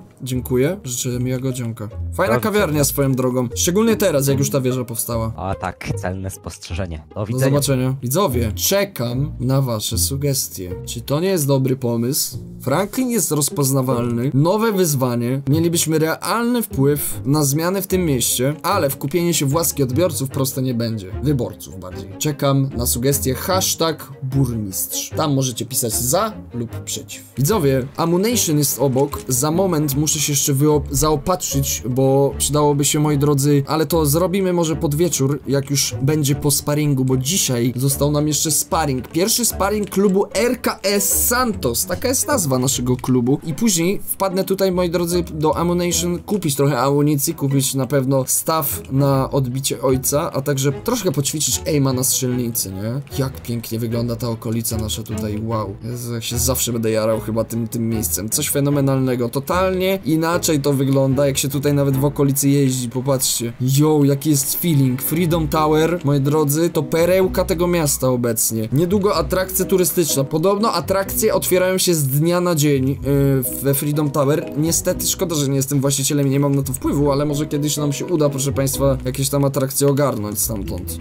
Speaker 1: dziękuję. Życzę miłego dzionka. Fajna
Speaker 8: Dobrze.
Speaker 1: kawiarnia swoją drogą. Szczególnie teraz, jak już ta wieża powstała.
Speaker 8: A tak, celne spostrzeżenie. Do
Speaker 1: Do
Speaker 8: widzenia.
Speaker 1: zobaczenia. Widzowie, czekam na wasze sugestie. Czy to nie jest dobry pomysł? Franklin jest rozpoznawalny. Nowe wyzwanie. Mielibyśmy realny wpływ na zmiany w tym mieście, ale w kupienie się w łaski odbiorców proste nie będzie. Wyborców bardziej. Czekam na sugestie hashtag burmistrz. Tam możecie pisać za lub przeciw. Widzowie, Ammunition jest obok. Za moment muszę się jeszcze zaopatrzyć, bo przydałoby się, moi drodzy, ale to zrobimy może pod wieczór, jak już będzie po sparingu, bo dzisiaj został nam jeszcze sparring. Pierwszy sparring klubu R K S Santos. Taka jest nazwa naszego klubu. I później wpadnę tutaj, moi drodzy, do Ammunition, kupić trochę amunicji, kupić na pewno staw na odbicie ojca, a także troszkę poćwiczyć aima na strzelnicy, nie? Jak pięknie wygląda ta okolica nasza tutaj, wow. Jezu, jak się zawsze będę jarał chyba tym, tym miejscem. Coś fenomenalnego. Totalnie inaczej to wygląda, jak się tutaj nawet w okolicy jeździ, popatrzcie. Yo, jaki jest feeling. Freedom Tower, moi drodzy, to perełka tego miasta obecnie. Niedługo atrakcja turystyczna. Podobno atrakcje otwierają się z dnia na dzień yy, we Freedom Tower. Niestety szkoda, że nie jestem właścicielem i nie mam na to wpływu, ale może kiedyś nam się uda, proszę państwa, jakieś tam atrakcje ogarnąć stamtąd.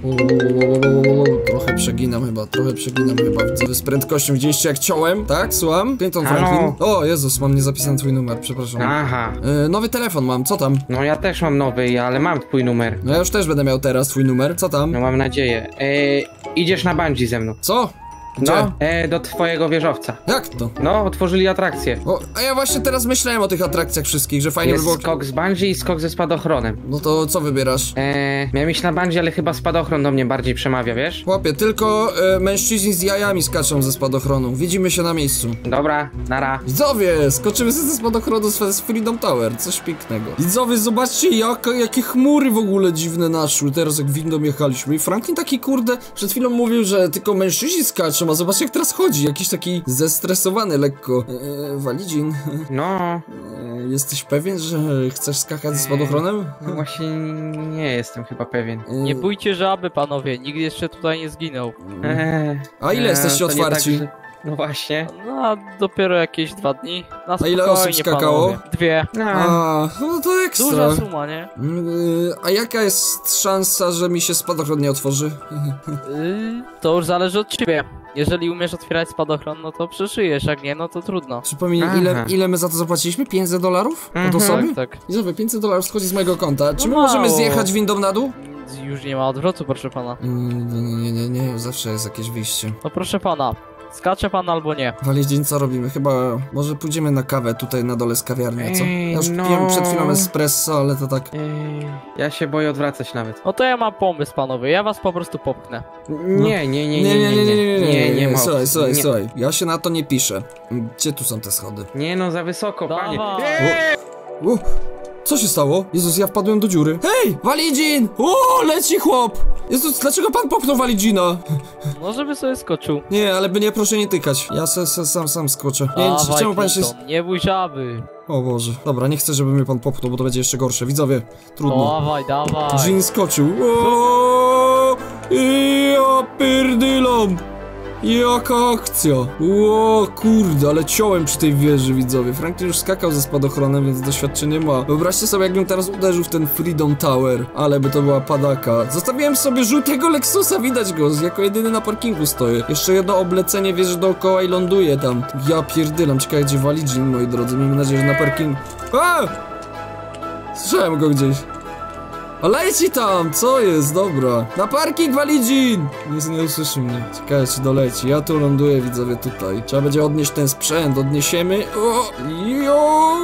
Speaker 1: Uuu, trochę przeginam chyba, trochę przeginam chyba. Widzę z prędkością, widzieliście jak ciąłem? Tak, słucham? Clinton
Speaker 7: Halo?
Speaker 1: Franklin. O, Jezus, mam niezapisany twój numer, przepraszam.
Speaker 7: Aha.
Speaker 1: Yy, nowy telefon mam, co tam?
Speaker 7: No ja też mam nowy, ale mam twój numer.
Speaker 1: No ja już też będę miał teraz twój numer, co tam?
Speaker 7: No mam nadzieję. Eee, idziesz na bungee ze mną.
Speaker 1: Co? Gdzie?
Speaker 7: No, e, do twojego wieżowca.
Speaker 1: Jak to?
Speaker 7: No, otworzyli atrakcję.
Speaker 1: O, a ja właśnie teraz myślałem o tych atrakcjach wszystkich, że fajnie
Speaker 7: Jest
Speaker 1: by było...
Speaker 7: skok z bungee i skok ze spadochronem.
Speaker 1: No to co wybierasz?
Speaker 7: Eee, miałem iść na bungee, ale chyba spadochron do mnie bardziej przemawia, wiesz?
Speaker 1: Chłopie, tylko e, mężczyźni z jajami skaczą ze spadochronu. Widzimy się na miejscu.
Speaker 7: Dobra, nara.
Speaker 1: Widzowie, skoczymy ze spadochronu z, z Freedom Tower, coś pięknego. Widzowie, zobaczcie jak, jakie chmury w ogóle dziwne naszły, teraz jak windą jechaliśmy. I Franklin taki, kurde, przed chwilą mówił, że tylko mężczyźni skaczą, a zobaczcie jak teraz chodzi, jakiś taki zestresowany lekko. Eee, Walidzin,
Speaker 7: No,
Speaker 1: eee, jesteś pewien, że chcesz skakać ze spadochronem?
Speaker 7: no właśnie nie jestem chyba pewien.
Speaker 1: Eee,
Speaker 9: Nie bójcie żaby, panowie, nikt jeszcze tutaj nie zginął.
Speaker 7: Eee,
Speaker 1: A ile
Speaker 7: eee,
Speaker 1: jesteście
Speaker 7: to nie
Speaker 1: otwarci?
Speaker 7: tak, że- No właśnie.
Speaker 9: No, a dopiero jakieś dwa dni. Na
Speaker 1: A ile osób
Speaker 9: spokojnie,
Speaker 1: skakało?
Speaker 9: panowie. Dwie.
Speaker 7: No,
Speaker 1: A, no to ekstra.
Speaker 9: Duża suma, nie?
Speaker 1: Yy, a jaka jest szansa, że mi się spadochron nie otworzy?
Speaker 9: Yy, to już zależy od ciebie. Jeżeli umiesz otwierać spadochron, no to przeżyjesz, jak nie, no to trudno.
Speaker 1: Przypomnij,
Speaker 7: Aha.
Speaker 1: ile, ile my za to zapłaciliśmy? pięćset dolarów? Od
Speaker 7: Mhm.
Speaker 1: osoby?
Speaker 9: Tak, tak.
Speaker 1: Widzowie, pięćset dolarów schodzi z mojego konta. Czy my
Speaker 9: No
Speaker 1: możemy
Speaker 9: mało.
Speaker 1: zjechać windą na dół?
Speaker 9: Już nie ma odwrotu, proszę pana.
Speaker 1: Mm, nie, nie, nie, zawsze jest jakieś wyjście.
Speaker 9: No proszę pana, skacze pan albo nie.
Speaker 1: Waliździeń, co robimy? Chyba może pójdziemy na kawę tutaj na dole z kawiarni, co?
Speaker 7: Ej,
Speaker 1: Ja już
Speaker 7: no.
Speaker 1: piłem przed chwilą espresso, ale to tak...
Speaker 7: eee, ja się boję odwracać nawet.
Speaker 9: No to ja mam pomysł, panowie, ja was po prostu popchnę.
Speaker 7: Nie, nie, nie,
Speaker 1: Nie, nie, nie, nie, nie, nie,
Speaker 7: nie, nie ma
Speaker 1: Słuchaj,
Speaker 7: opcji.
Speaker 1: słuchaj,
Speaker 7: Nie.
Speaker 1: słuchaj. Ja się na to nie piszę. Gdzie tu są te schody?
Speaker 7: Nie no, za wysoko, panie.
Speaker 9: Dawaj.
Speaker 7: Eee!
Speaker 1: O, co się stało? Jezus, ja wpadłem do dziury. Hej, Walidzin! O, leci chłop! Jezus, dlaczego pan popchnął Walidzina?
Speaker 9: No żeby sobie skoczył.
Speaker 1: Nie, ale by nie, proszę nie tykać. Ja se, se, sam, sam skoczę. Nie wiem, czy-
Speaker 9: Dawaj,
Speaker 1: czemu pan się...
Speaker 9: Clinton, nie bój żaby.
Speaker 1: O Boże. Dobra, nie chcę, żeby mnie pan popchnął, bo to będzie jeszcze gorsze. Widzowie, trudno.
Speaker 9: Dawaj, dawaj.
Speaker 1: Jean skoczył. O, ja pierdylom. Jaka akcja! O kurde, ale ciąłem przy tej wieży, widzowie. Franklin już skakał ze spadochronem, więc doświadczenie ma. Wyobraźcie sobie, jakbym teraz uderzył w ten Freedom Tower, ale by to była padaka. Zostawiłem sobie żółtego Lexusa, widać go, jako jedyny na parkingu stoję. Jeszcze jedno oblecenie wieży dookoła i ląduje tam. Ja pierdylam, ciekawe gdzie Walidzin, moi drodzy. Miejmy nadzieję, że na parkingu... A! Słyszałem go gdzieś. A leci tam! Co jest? Dobra. Na parking Walidzin! Nic nie usłyszy mnie. Ciekawe czy doleci. Ja tu ląduję, widzowie, tutaj. Trzeba będzie odnieść ten sprzęt. Odniesiemy. O! Jo!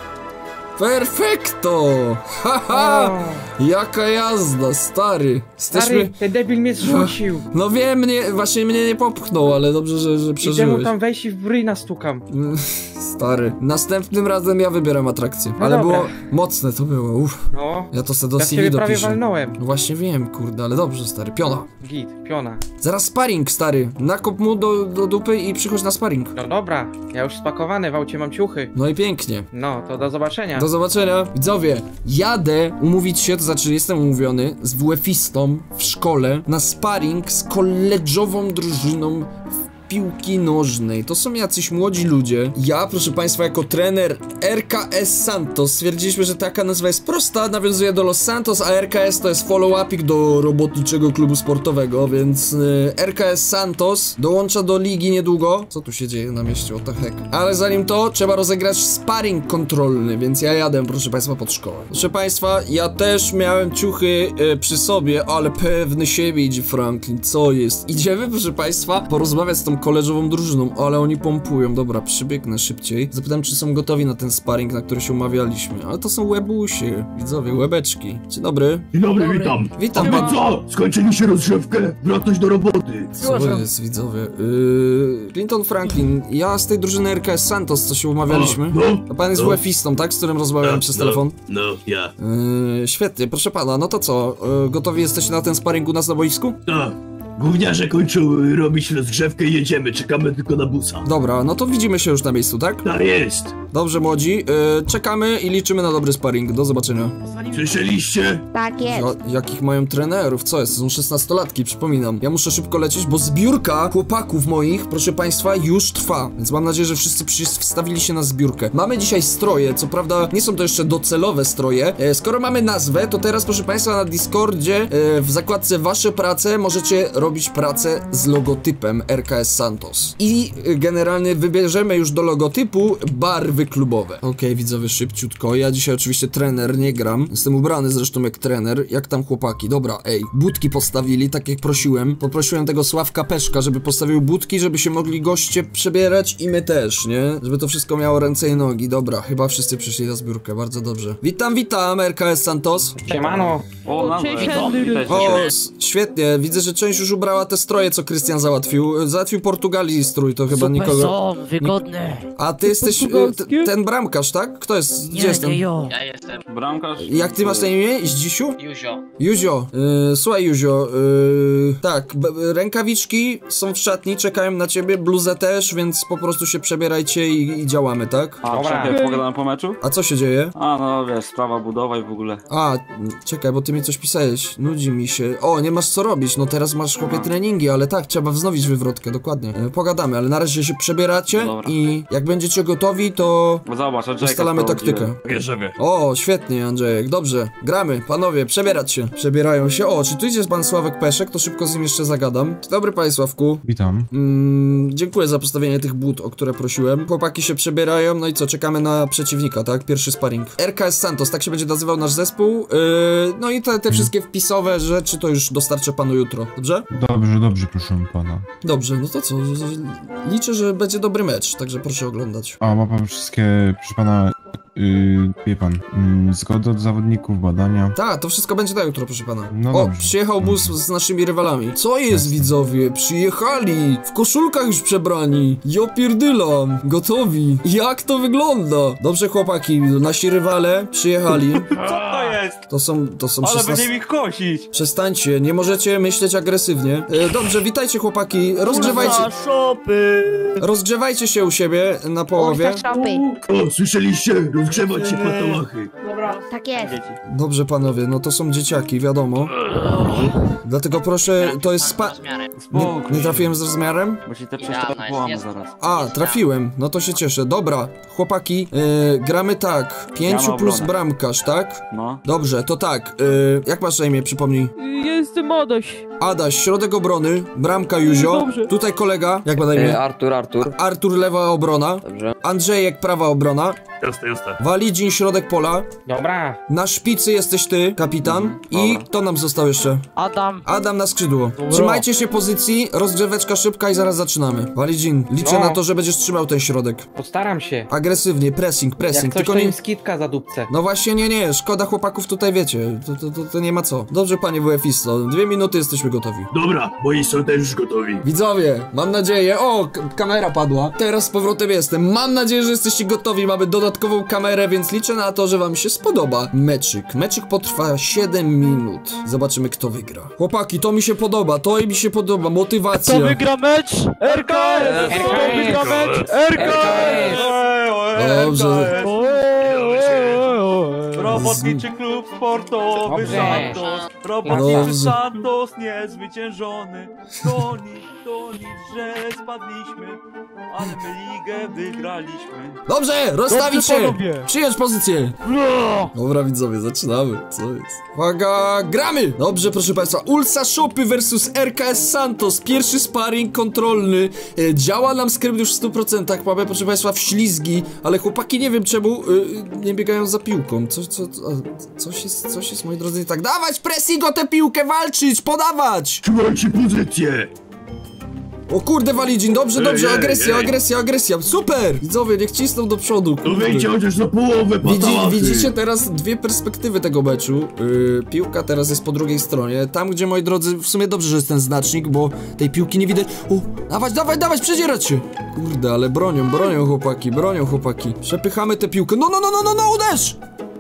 Speaker 1: Perfekto! Haha! Jaka jazda, stary. Jesteśmy...
Speaker 7: Stary, ten debil mnie zrzucił.
Speaker 1: No wiem, mnie, właśnie mnie nie popchnął, ale dobrze, że, że
Speaker 7: Idę mu
Speaker 1: przeżyłeś.
Speaker 7: tam wejść i w bryj nastukam.
Speaker 1: Stary. Następnym razem ja wybieram atrakcję.
Speaker 7: No
Speaker 1: ale
Speaker 7: dobra.
Speaker 1: było mocne to było, uff.
Speaker 7: No,
Speaker 1: Ja to se do
Speaker 7: ja
Speaker 1: C V
Speaker 7: ciebie prawie
Speaker 1: dopiszę.
Speaker 7: walnąłem.
Speaker 1: No właśnie wiem, kurde, ale dobrze, stary. Piona.
Speaker 7: Git, piona.
Speaker 1: Zaraz sparring, stary. Nakop mu do, do dupy i przychodź na sparring.
Speaker 7: No dobra, ja już spakowany, w aucie mam ciuchy.
Speaker 1: No i pięknie.
Speaker 7: No, to do zobaczenia.
Speaker 1: Do zobaczenia. Widzowie, jadę umówić się, to znaczy jestem umówiony z W F-istą w szkole na sparring z koledżową drużyną w piłki nożnej. To są jacyś młodzi ludzie. Ja, proszę państwa, jako trener R K S Santos stwierdziliśmy, że taka nazwa jest prosta, nawiązuje do Los Santos, a R K S to jest follow-upik do robotniczego klubu sportowego, więc y, R K S Santos dołącza do ligi niedługo. Co tu się dzieje na mieście? What the heck? Ale zanim to, trzeba rozegrać sparring kontrolny, więc ja jadę, proszę państwa, pod szkołę. Proszę państwa, ja też miałem ciuchy y, przy sobie, ale pewny siebie idzie Franklin. Co jest? Idziemy, proszę państwa, porozmawiać z tą koleżową drużyną, ale oni pompują. Dobra, przybiegnę szybciej. Zapytam, czy są gotowi na ten sparring, na który się umawialiśmy. Ale to są łebusie, widzowie, łebeczki. Dzień dobry.
Speaker 10: Dzień dobry, witam.
Speaker 1: Witam
Speaker 10: A
Speaker 1: pan.
Speaker 10: wy co? Skończyliście rozgrzewkę? Wracać do roboty.
Speaker 1: Co to jest, widzowie? Yy, Clinton Franklin, ja z tej drużyny R K S Santos, co się umawialiśmy.
Speaker 10: No,
Speaker 1: A pan jest
Speaker 10: no.
Speaker 1: łefistą, tak? Z którym rozmawiałem
Speaker 10: No,
Speaker 1: przez
Speaker 10: no,
Speaker 1: telefon.
Speaker 10: No, ja.
Speaker 1: Yy, świetnie, proszę pana, no to co? Yy, gotowi jesteście na ten sparring u nas na boisku?
Speaker 10: Tak. Gówniarze kończą y, robić rozgrzewkę i jedziemy, czekamy tylko na busa.
Speaker 1: Dobra, no to widzimy się już na miejscu, tak?
Speaker 10: Tak jest.
Speaker 1: Dobrze, młodzi, yy, czekamy i liczymy na dobry sparring. Do zobaczenia.
Speaker 10: Słyszeliście?
Speaker 4: Tak jest.
Speaker 1: Ja, jakich mają trenerów? Co jest? To są szesnastolatki, przypominam. Ja muszę szybko lecieć, bo zbiórka chłopaków moich, proszę państwa, już trwa. Więc mam nadzieję, że wszyscy przy- wstawili się na zbiórkę. Mamy dzisiaj stroje, co prawda nie są to jeszcze docelowe stroje. E, skoro mamy nazwę, to teraz, proszę państwa, na Discordzie e, w zakładce Wasze prace możecie robić pracę z logotypem R K S Santos. I e, generalnie wybierzemy już do logotypu barwy klubowe. Okej, okay, widzowie, szybciutko. Ja dzisiaj oczywiście trener nie gram. Jestem ubrany zresztą jak trener. Jak tam chłopaki? Dobra, ej. Budki postawili, tak jak prosiłem. Poprosiłem tego Sławka Peszka, żeby postawił budki, żeby się mogli goście przebierać i my też, nie? Żeby to wszystko miało ręce i nogi. Dobra, chyba wszyscy przyszli na zbiórkę. Bardzo dobrze. Witam, witam, R K S Santos.
Speaker 7: Siemano.
Speaker 5: O, nawet.
Speaker 1: O, s- świetnie. Widzę, że część już ubrała te stroje, co Krystian załatwił. Załatwił Portugalii strój, to chyba
Speaker 9: Super
Speaker 1: nikogo...
Speaker 9: są, wygodne.
Speaker 1: A ty jesteś y, t- ten bramkarz, tak? Kto jest? Gdzie
Speaker 9: Nie,
Speaker 1: jest ten?
Speaker 9: nie jo.
Speaker 11: Ja jestem
Speaker 5: Bramkarz.
Speaker 1: Jak ty masz na imię? Zdzisiu?
Speaker 11: Juzio.
Speaker 1: Juzio, yy, słuchaj Juzio, yy, tak, b- rękawiczki są w szatni, czekają na ciebie, bluzę też, więc po prostu się przebierajcie i, i działamy, tak?
Speaker 5: A,
Speaker 7: Dobra.
Speaker 5: czekaj, pogadamy po meczu?
Speaker 1: A co się dzieje?
Speaker 5: A, no wiesz, sprawa budowa i w ogóle.
Speaker 1: A, m, czekaj, bo ty mi coś pisałeś, nudzi mi się. O, nie masz co robić, no teraz masz chłopie treningi, ale tak, trzeba wznowić wywrotkę, dokładnie. Yy, pogadamy, ale na razie się przebieracie
Speaker 5: Dobra.
Speaker 1: i jak będziecie gotowi, to
Speaker 5: Bo zobacz, Andrzejka
Speaker 1: ustalamy
Speaker 5: wprowadziłem.
Speaker 1: taktykę.
Speaker 10: Bierzemy.
Speaker 1: O, świetnie, Andrzejek, dobrze. Gramy, panowie, przebierać się. Przebierają się. O, czy tu idzie pan Sławek Peszek? To szybko z nim jeszcze zagadam. Dzień dobry, panie Sławku.
Speaker 12: Witam.
Speaker 1: Mm, dziękuję za postawienie tych but, o które prosiłem. Chłopaki się przebierają, no i co, czekamy na przeciwnika, tak? Pierwszy sparring. R K S Santos, tak się będzie nazywał nasz zespół. Yy, no i te, te wszystkie wpisowe rzeczy to już dostarczę panu jutro, dobrze?
Speaker 12: Dobrze, dobrze, proszę pana.
Speaker 1: Dobrze, no to co? Liczę, że będzie dobry mecz, także proszę oglądać.
Speaker 12: A ma pan wszystkie, proszę pana, yy, wie pan, yy, zgody od zawodników, badania.
Speaker 1: Tak, to wszystko będzie na jutro, proszę pana.
Speaker 12: No
Speaker 1: o,
Speaker 12: dobrze.
Speaker 1: przyjechał bus z naszymi rywalami. Co jest,
Speaker 12: Jasne.
Speaker 1: widzowie? Przyjechali! W koszulkach już przebrani. Ja pierdylam. Gotowi. Jak to wygląda? Dobrze, chłopaki, nasi rywale przyjechali.
Speaker 5: Co to jest?
Speaker 1: To są, to są
Speaker 5: Ale
Speaker 1: szesnaście...
Speaker 5: będziemy ich kosić!
Speaker 1: Przestańcie, nie możecie myśleć agresywnie. E, dobrze, witajcie chłopaki. Rozgrzewajcie... Rozgrzewajcie się u siebie na połowie.
Speaker 10: O, słyszeliście? Rozgrzewać się patałachy.
Speaker 4: Tak jest.
Speaker 1: Dobrze, panowie, no to są dzieciaki, wiadomo. Dlatego proszę, to jest spa... Nie, nie trafiłem z rozmiarem?
Speaker 5: Bo ci te
Speaker 11: Idealna jest, jest.
Speaker 5: zaraz.
Speaker 1: A, trafiłem, no to się cieszę. Dobra, chłopaki, yy, gramy tak. Pięciu
Speaker 5: Ja
Speaker 1: plus
Speaker 5: obronę.
Speaker 1: bramkarz, tak?
Speaker 5: No.
Speaker 1: Dobrze, to tak. Yy, jak masz na imię, przypomnij?
Speaker 9: Jestem Adaś.
Speaker 1: Adaś, środek obrony, bramka Juzio.
Speaker 9: Dobrze.
Speaker 1: Tutaj kolega, jak ma na imię?
Speaker 3: Artur, Artur.
Speaker 1: Artur, lewa obrona.
Speaker 3: Dobrze.
Speaker 1: Andrzejek, prawa obrona.
Speaker 10: Jasne, jasne.
Speaker 1: Walidzin, środek pola.
Speaker 7: Dobra.
Speaker 1: Na szpicy jesteś ty, kapitan. I
Speaker 5: Dobra.
Speaker 1: kto nam został jeszcze?
Speaker 9: Adam.
Speaker 1: Adam na skrzydło. Trzymajcie się pozycji, rozgrzeweczka szybka i zaraz zaczynamy. Walidzin, liczę
Speaker 7: No.
Speaker 1: na to, że będziesz trzymał ten środek.
Speaker 7: Postaram się.
Speaker 1: Agresywnie, pressing,
Speaker 7: Jak
Speaker 1: pressing.
Speaker 7: coś,
Speaker 1: Tylko
Speaker 7: to
Speaker 1: nie...
Speaker 7: im skitka za dupce.
Speaker 1: No właśnie, nie, nie, szkoda chłopaków tutaj, wiecie, to, to, to, to nie ma co. Dobrze, panie W F isto, dwie minuty jesteśmy gotowi.
Speaker 10: Dobra, moi są też już gotowi.
Speaker 1: Widzowie, mam nadzieję, o, k- kamera padła, teraz z powrotem jestem, mam nadzieję, że jesteście gotowi, mamy dodatkową kamerę, więc liczę na to, że wam się spodoba meczyk. Meczyk potrwa siedem minut, zobaczymy kto wygra. Chłopaki, to mi się podoba, to mi się podoba, motywacja.
Speaker 9: Kto wygra mecz? R K S! Kto wygra mecz? R K S!
Speaker 1: Dobrze.
Speaker 5: Robotniczy klub sportowy
Speaker 7: Dobrze.
Speaker 5: Santos. Robotniczy
Speaker 1: Dobrze.
Speaker 5: Santos niezwyciężony. To nic, to nic, że spadliśmy, ale my ligę wygraliśmy.
Speaker 1: Dobrze, rozstawić
Speaker 9: Dobrze,
Speaker 1: się!
Speaker 9: panowie.
Speaker 1: Przyjąć pozycję!
Speaker 9: No!
Speaker 1: Dobra widzowie, zaczynamy. Co jest? Uwaga, gramy! Dobrze, proszę państwa, Ulsa Shopy versus R K S Santos. Pierwszy sparring kontrolny. E, działa nam skrypt już w stu procentach. Mamy, proszę państwa, wślizgi, ale chłopaki nie wiem czemu e, nie biegają za piłką. Co, co, co, a, coś jest, coś jest, moi drodzy, nie tak. Dawać pressing o tę piłkę, walczyć, podawać!
Speaker 10: Trzymajcie pozycję!
Speaker 1: O kurde, Walidzin, dobrze,
Speaker 10: Ej,
Speaker 1: dobrze,
Speaker 10: ej,
Speaker 1: agresja,
Speaker 10: ej.
Speaker 1: agresja, agresja, super! Widzowie, niech cisną do przodu,
Speaker 10: To
Speaker 1: kurde.
Speaker 10: wyjdźcie chociaż na połowę,
Speaker 1: Widzi,
Speaker 10: patałaty!
Speaker 1: widzicie teraz dwie perspektywy tego meczu. Yy, piłka teraz jest po drugiej stronie. Tam, gdzie, moi drodzy, w sumie dobrze, że jest ten znacznik, bo tej piłki nie widać. O, dawać, dawać, dawać, przedzierać się! Kurde, ale bronią, bronią chłopaki, bronią chłopaki. Przepychamy tę piłkę. No, no, no, no, no, no, uderz!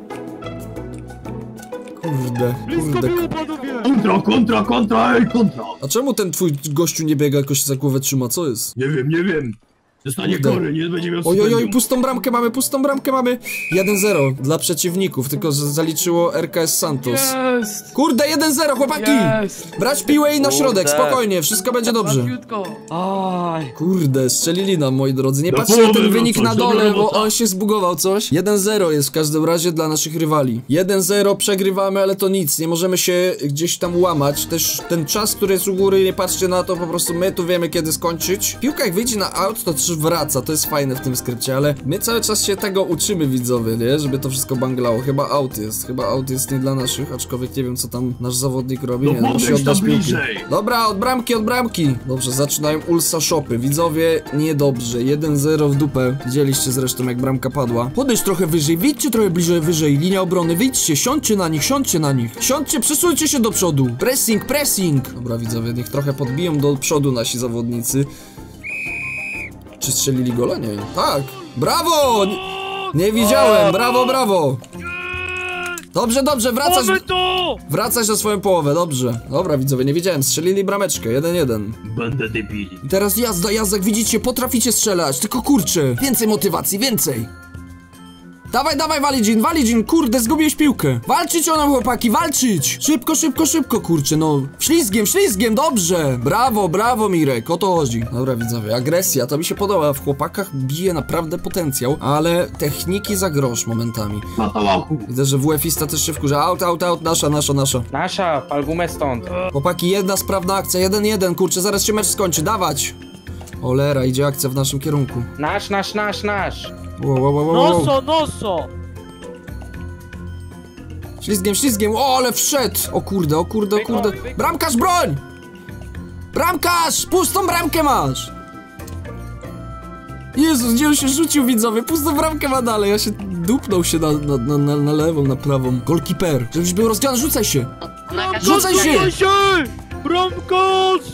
Speaker 1: Kurde, kurde.
Speaker 10: Kontra, kontra, kontra, ej, kontra!
Speaker 1: A czemu ten twój gościu nie biega, jakoś za głowę trzyma? Co jest?
Speaker 10: Nie wiem, nie wiem. Zostanie
Speaker 1: Kurde.
Speaker 10: chory, nie będzie miał
Speaker 1: Oj, oj, oj,
Speaker 10: stypendium.
Speaker 1: pustą bramkę mamy, pustą bramkę mamy. jeden zero dla przeciwników, tylko że zaliczyło R K S Santos.
Speaker 6: Jest!
Speaker 1: Kurde, jeden zero, chłopaki!
Speaker 6: Jest!
Speaker 1: Brać piłę i na środek,
Speaker 5: Kurde.
Speaker 1: spokojnie, wszystko będzie dobrze.
Speaker 6: Łatwiutko.
Speaker 5: Aj.
Speaker 1: Kurde, strzelili nam, moi drodzy. Nie
Speaker 10: Do
Speaker 1: patrzcie na ten
Speaker 10: połowy
Speaker 1: wynik
Speaker 10: wracać,
Speaker 1: na
Speaker 10: dobra
Speaker 1: dole, bo
Speaker 10: robota.
Speaker 1: on się zbugował coś. jeden zero jest w każdym razie dla naszych rywali. jeden zero przegrywamy, ale to nic, nie możemy się gdzieś tam łamać. Też ten czas, który jest u góry, nie patrzcie na to, po prostu my tu wiemy, kiedy skończyć. Piłka jak wyjdzie na out, to też wraca, to jest fajne w tym skrypcie, ale my cały czas się tego uczymy, widzowie, nie? Żeby to wszystko banglało. Chyba out jest, chyba out jest nie dla naszych, aczkolwiek nie wiem, co tam nasz zawodnik robi.
Speaker 10: No
Speaker 1: Nie, no, musi
Speaker 10: podejdź
Speaker 1: oddać
Speaker 10: tam
Speaker 1: piłki.
Speaker 10: bliżej.
Speaker 1: Dobra, od bramki, od bramki. Dobrze, zaczynają Ulsa Shopy. Widzowie, niedobrze. jeden zero w dupę. Widzieliście zresztą, jak bramka padła. Podejdź trochę wyżej, wyjdźcie trochę bliżej, wyżej. Linia obrony, wyjdźcie, siądźcie na nich, siądźcie na nich. Siądźcie, przesuńcie się do przodu. Pressing, pressing. Dobra, widzowie, niech trochę podbiją do przodu nasi zawodnicy. Czy strzelili gola? Nie. Tak. Brawo! Nie, nie widziałem. Brawo, brawo. Dobrze, dobrze, wracasz. Wracać na swoją połowę, dobrze. Dobra, widzowie, nie wiedziałem, strzelili brameczkę, jeden jeden.
Speaker 10: Banda debili.
Speaker 1: I teraz jazda, jazda, jak widzicie, potraficie strzelać, tylko kurczę, więcej motywacji, więcej. Dawaj, dawaj, Walidzin, Walidzin, kurde, zgubiłeś piłkę. Walczyć o nam, chłopaki, walczyć. Szybko, szybko, szybko, kurczę, no. Ślizgiem, ślizgiem, dobrze. Brawo, brawo, Mirek, o to chodzi. Dobra, widzowie, agresja, to mi się podoba, w chłopakach bije naprawdę potencjał, ale techniki za grosz momentami.
Speaker 10: Patałachu.
Speaker 1: Widzę, że W F ista też się wkurza, out, out, out, nasza, nasza, nasza.
Speaker 7: Nasza, palgumę stąd.
Speaker 1: Chłopaki, jedna sprawna akcja, jeden jeden, kurczę, zaraz się mecz skończy, dawać. Olera, idzie akcja w naszym kierunku.
Speaker 7: Nasz, nasz, nasz, nasz.
Speaker 1: Wow, wow, wow, wow, wow.
Speaker 9: Noso, noso!
Speaker 1: Ślizgiem, ślizgiem, o, ale wszedł! O kurde, o kurde, o kurde. Bramkarz, broń! Bramkarz! Pustą bramkę masz! Jezus, gdzie on się rzucił, widzowie? Pustą bramkę ma dalej, ja się dupnął się na, na, na, na, na lewą, na prawą. Goalkeeper, żebyś był rozgrany, rzucaj się! Rzucaj się!
Speaker 9: się! Bramkarz!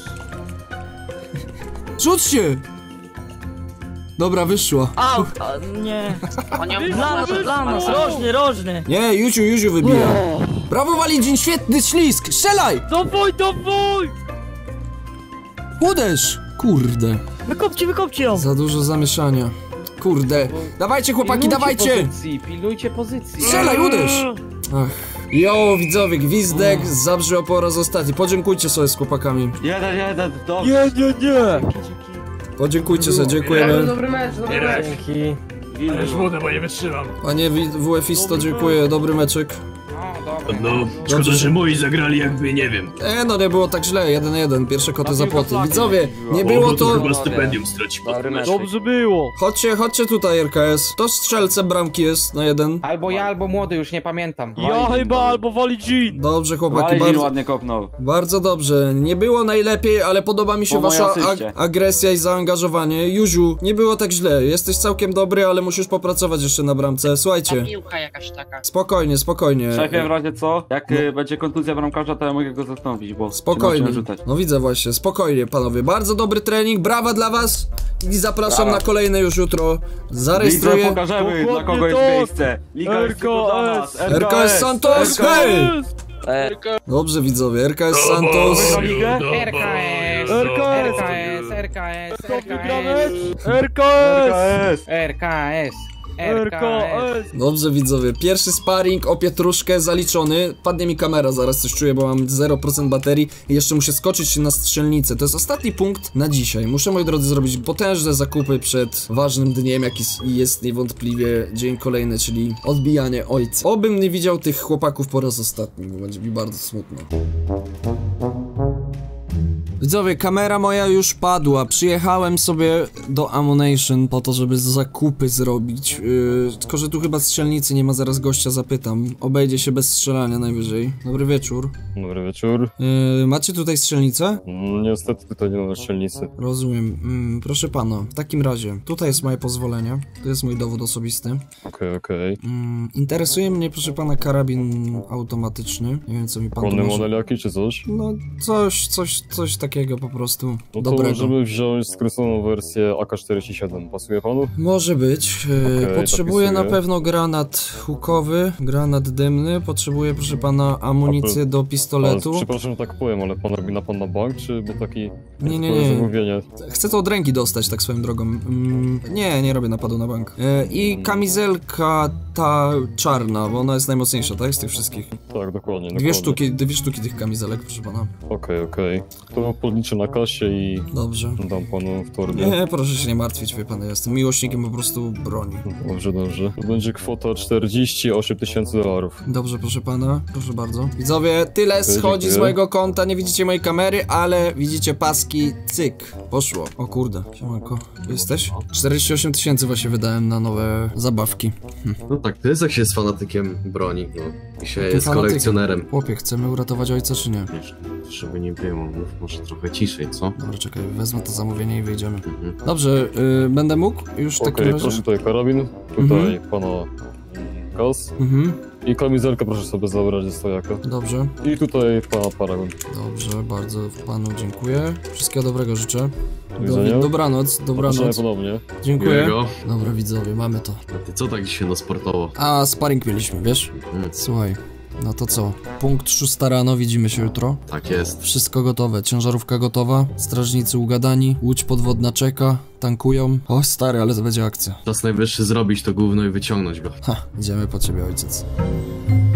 Speaker 1: Rzuć się! Dobra, wyszła.
Speaker 9: Au! Nie. Dla nas, dla nas. Rożny, rożny.
Speaker 1: Nie, Juziu, Juziu wybija. Brawo, Walidzin, świetny ślizg! Strzelaj!
Speaker 9: Dawaj, dawaj!
Speaker 1: Uderz! Kurde.
Speaker 9: Wykopcie, wykopcie ją!
Speaker 1: Za dużo zamieszania. Kurde. Dawajcie, chłopaki,
Speaker 7: Pilnujcie
Speaker 1: dawajcie!
Speaker 7: Pozycji, pilnujcie pozycji.
Speaker 1: Strzelaj, uderz! Ach. Jo, widzowie, gwizdek zabrzmiał po raz ostatni. Podziękujcie sobie z chłopakami.
Speaker 5: Jeden, jeden, dobrze.
Speaker 9: Nie, nie, nie!
Speaker 1: Podziękujcie sobie, dziękujemy.
Speaker 6: Dobry mecz, dobry mecz.
Speaker 9: Dzięki.
Speaker 5: Wodę, bo nie wytrzymam.
Speaker 1: Panie W F isto, dziękuję, dobry meczek.
Speaker 7: No, dobra.
Speaker 10: No, szkoda, że moi zagrali jakby, nie wiem.
Speaker 1: E, no nie było tak źle, jeden jeden, pierwsze koty za płoty.
Speaker 5: flagi
Speaker 1: Widzowie, nie
Speaker 10: O,
Speaker 1: było
Speaker 10: bo to
Speaker 1: to...
Speaker 10: chyba stypendium straci pod mecz.
Speaker 9: Dobrze było.
Speaker 1: Chodźcie, chodźcie tutaj, R K S. To strzelcem bramki jest na jeden.
Speaker 7: Albo ja, albo młody, już nie pamiętam.
Speaker 9: Ja chyba albo Walidzin.
Speaker 1: Dobrze, chłopaki,
Speaker 5: Walidin
Speaker 1: bardzo...
Speaker 5: ładnie kopnął.
Speaker 1: Bardzo dobrze, nie było najlepiej, ale podoba mi się
Speaker 5: Po mojej
Speaker 1: wasza ag
Speaker 5: asyście.
Speaker 1: agresja i zaangażowanie. Juziu, nie było tak źle, jesteś całkiem dobry, ale musisz popracować jeszcze na bramce. Słuchajcie,
Speaker 9: Piłka jakaś taka.
Speaker 1: spokojnie, spokojnie.
Speaker 5: Szefie, w razie co? Jak y, będzie kontuzja bramkarza, to ja mogę go zastąpić, bo...
Speaker 1: Spokojnie.
Speaker 5: trzeba się rzucać.
Speaker 1: No widzę właśnie, spokojnie panowie. Bardzo dobry trening, brawa dla was i zapraszam
Speaker 5: Brawa.
Speaker 1: na kolejne już jutro.
Speaker 5: Widzę,
Speaker 1: Zarejestruję.
Speaker 5: pokażemy, dla kogo jest
Speaker 9: Dokładnie
Speaker 5: miejsce. Liga jest tylko dla nas.
Speaker 1: R K S Santos, hej! Dobrze widzowie, R K S Santos.
Speaker 5: Wygra ligę?
Speaker 7: R K S, R K S, R K S, R K S,
Speaker 9: R K S!
Speaker 5: R K S!
Speaker 7: R K S. R K S.
Speaker 1: Dobrze widzowie, pierwszy sparring o pietruszkę zaliczony. Padnie mi kamera, zaraz coś czuję, bo mam zero procent baterii i jeszcze muszę skoczyć na strzelnicę. To jest ostatni punkt na dzisiaj. Muszę, moi drodzy, zrobić potężne zakupy przed ważnym dniem, jaki jest niewątpliwie dzień kolejny, czyli odbijanie ojca. Obym nie widział tych chłopaków po raz ostatni, bo będzie mi bardzo smutno. Widzowie, kamera moja już padła. Przyjechałem sobie do Ammunition po to, żeby zakupy zrobić. Yy, tylko, że tu chyba strzelnicy nie ma, zaraz gościa zapytam. Obejdzie się bez strzelania najwyżej. Dobry wieczór.
Speaker 11: Dobry wieczór.
Speaker 1: Yy, macie tutaj strzelnicę?
Speaker 11: Mm, niestety tutaj nie mamy strzelnicy.
Speaker 1: Rozumiem. Mm, proszę pana, w takim razie, tutaj jest moje pozwolenie. To jest mój dowód osobisty.
Speaker 11: Okej, okay, okej. Okay.
Speaker 1: Mm, interesuje mnie, proszę pana, karabin automatyczny. Nie wiem, co mi pan
Speaker 11: Wolny
Speaker 1: może...
Speaker 11: model jaki, czy coś?
Speaker 1: No, coś, coś, coś takiego po prostu
Speaker 11: no to
Speaker 1: dobrego.
Speaker 11: możemy wziąć skróconą wersję A K czterdzieści siedem. Pasuje panu?
Speaker 1: Może być. Yy,
Speaker 11: okay,
Speaker 1: potrzebuję na pewno granat hukowy, granat dymny. Potrzebuję, proszę pana, amunicję do pistoletu.
Speaker 11: Ale, przepraszam, że tak powiem, ale pan robi napad na bank, czy bo taki...
Speaker 1: Nie, nie, nie.
Speaker 11: Zamówienie?
Speaker 1: Chcę to od ręki dostać, tak swoją drogą. Mm, nie, nie robię napadu na bank. Yy, I kamizelka ta czarna, bo ona jest najmocniejsza, tak? Z tych wszystkich.
Speaker 11: Tak, dokładnie.
Speaker 1: Dwie
Speaker 11: dokładnie.
Speaker 1: sztuki, dwie sztuki tych kamizelek, proszę pana.
Speaker 11: Okej, okay, okej. Okay. To podliczę na kasie i...
Speaker 1: Dobrze.
Speaker 11: Dam panu w torbie.
Speaker 1: Nie, proszę się nie martwić, wie pan, ja jestem miłośnikiem po prostu broni.
Speaker 11: Dobrze, dobrze. To będzie kwota czterdzieści osiem tysięcy dolarów.
Speaker 1: Dobrze, proszę pana, proszę bardzo. Widzowie, tyle
Speaker 11: okay,
Speaker 1: schodzi
Speaker 11: dziękuję.
Speaker 1: z mojego konta, nie widzicie mojej kamery, ale widzicie paski, cyk, poszło. O kurde, siemanko, jesteś? czterdzieści osiem tysięcy właśnie wydałem na nowe zabawki. Hm.
Speaker 3: No tak, to jest jak się jest fanatykiem broni, no. I się
Speaker 1: Jakim
Speaker 3: jest
Speaker 1: fanatykiem?
Speaker 3: kolekcjonerem.
Speaker 1: Chłopie, chcemy uratować ojca czy nie?
Speaker 3: Wiesz, żeby nie było, mów może trochę ciszej, co?
Speaker 1: Dobra, czekaj, wezmę to zamówienie i wyjdziemy.
Speaker 3: Mhm.
Speaker 1: Dobrze, y, będę mógł już w
Speaker 11: Okej,
Speaker 1: takim
Speaker 11: okay,
Speaker 1: razie?
Speaker 11: proszę tutaj karabin, tutaj
Speaker 1: Mhm.
Speaker 11: pana gaz
Speaker 1: Mhm.
Speaker 11: i kamizelkę proszę sobie zabrać ze stojaka.
Speaker 1: Dobrze.
Speaker 11: I tutaj pana paragon.
Speaker 1: Dobrze, bardzo panu dziękuję. Wszystkiego dobrego życzę.
Speaker 11: Do widzenia.
Speaker 1: Dobranoc, dobranoc.
Speaker 11: Ponownie.
Speaker 1: Dziękuję.
Speaker 3: Miłego.
Speaker 1: Dobra, widzowie, mamy to.
Speaker 3: A ty co tak dzisiaj no sportowo?
Speaker 1: A sparring mieliśmy, wiesz?
Speaker 3: Mhm.
Speaker 1: Słuchaj, no to co? Punkt szósta rano, widzimy się jutro.
Speaker 3: Tak jest.
Speaker 1: Wszystko gotowe, ciężarówka gotowa, strażnicy ugadani, łódź podwodna czeka, tankują. O stary, ale to będzie akcja.
Speaker 3: Czas najwyższy zrobić to gówno i wyciągnąć go.
Speaker 1: Ha, idziemy po ciebie, ojciec.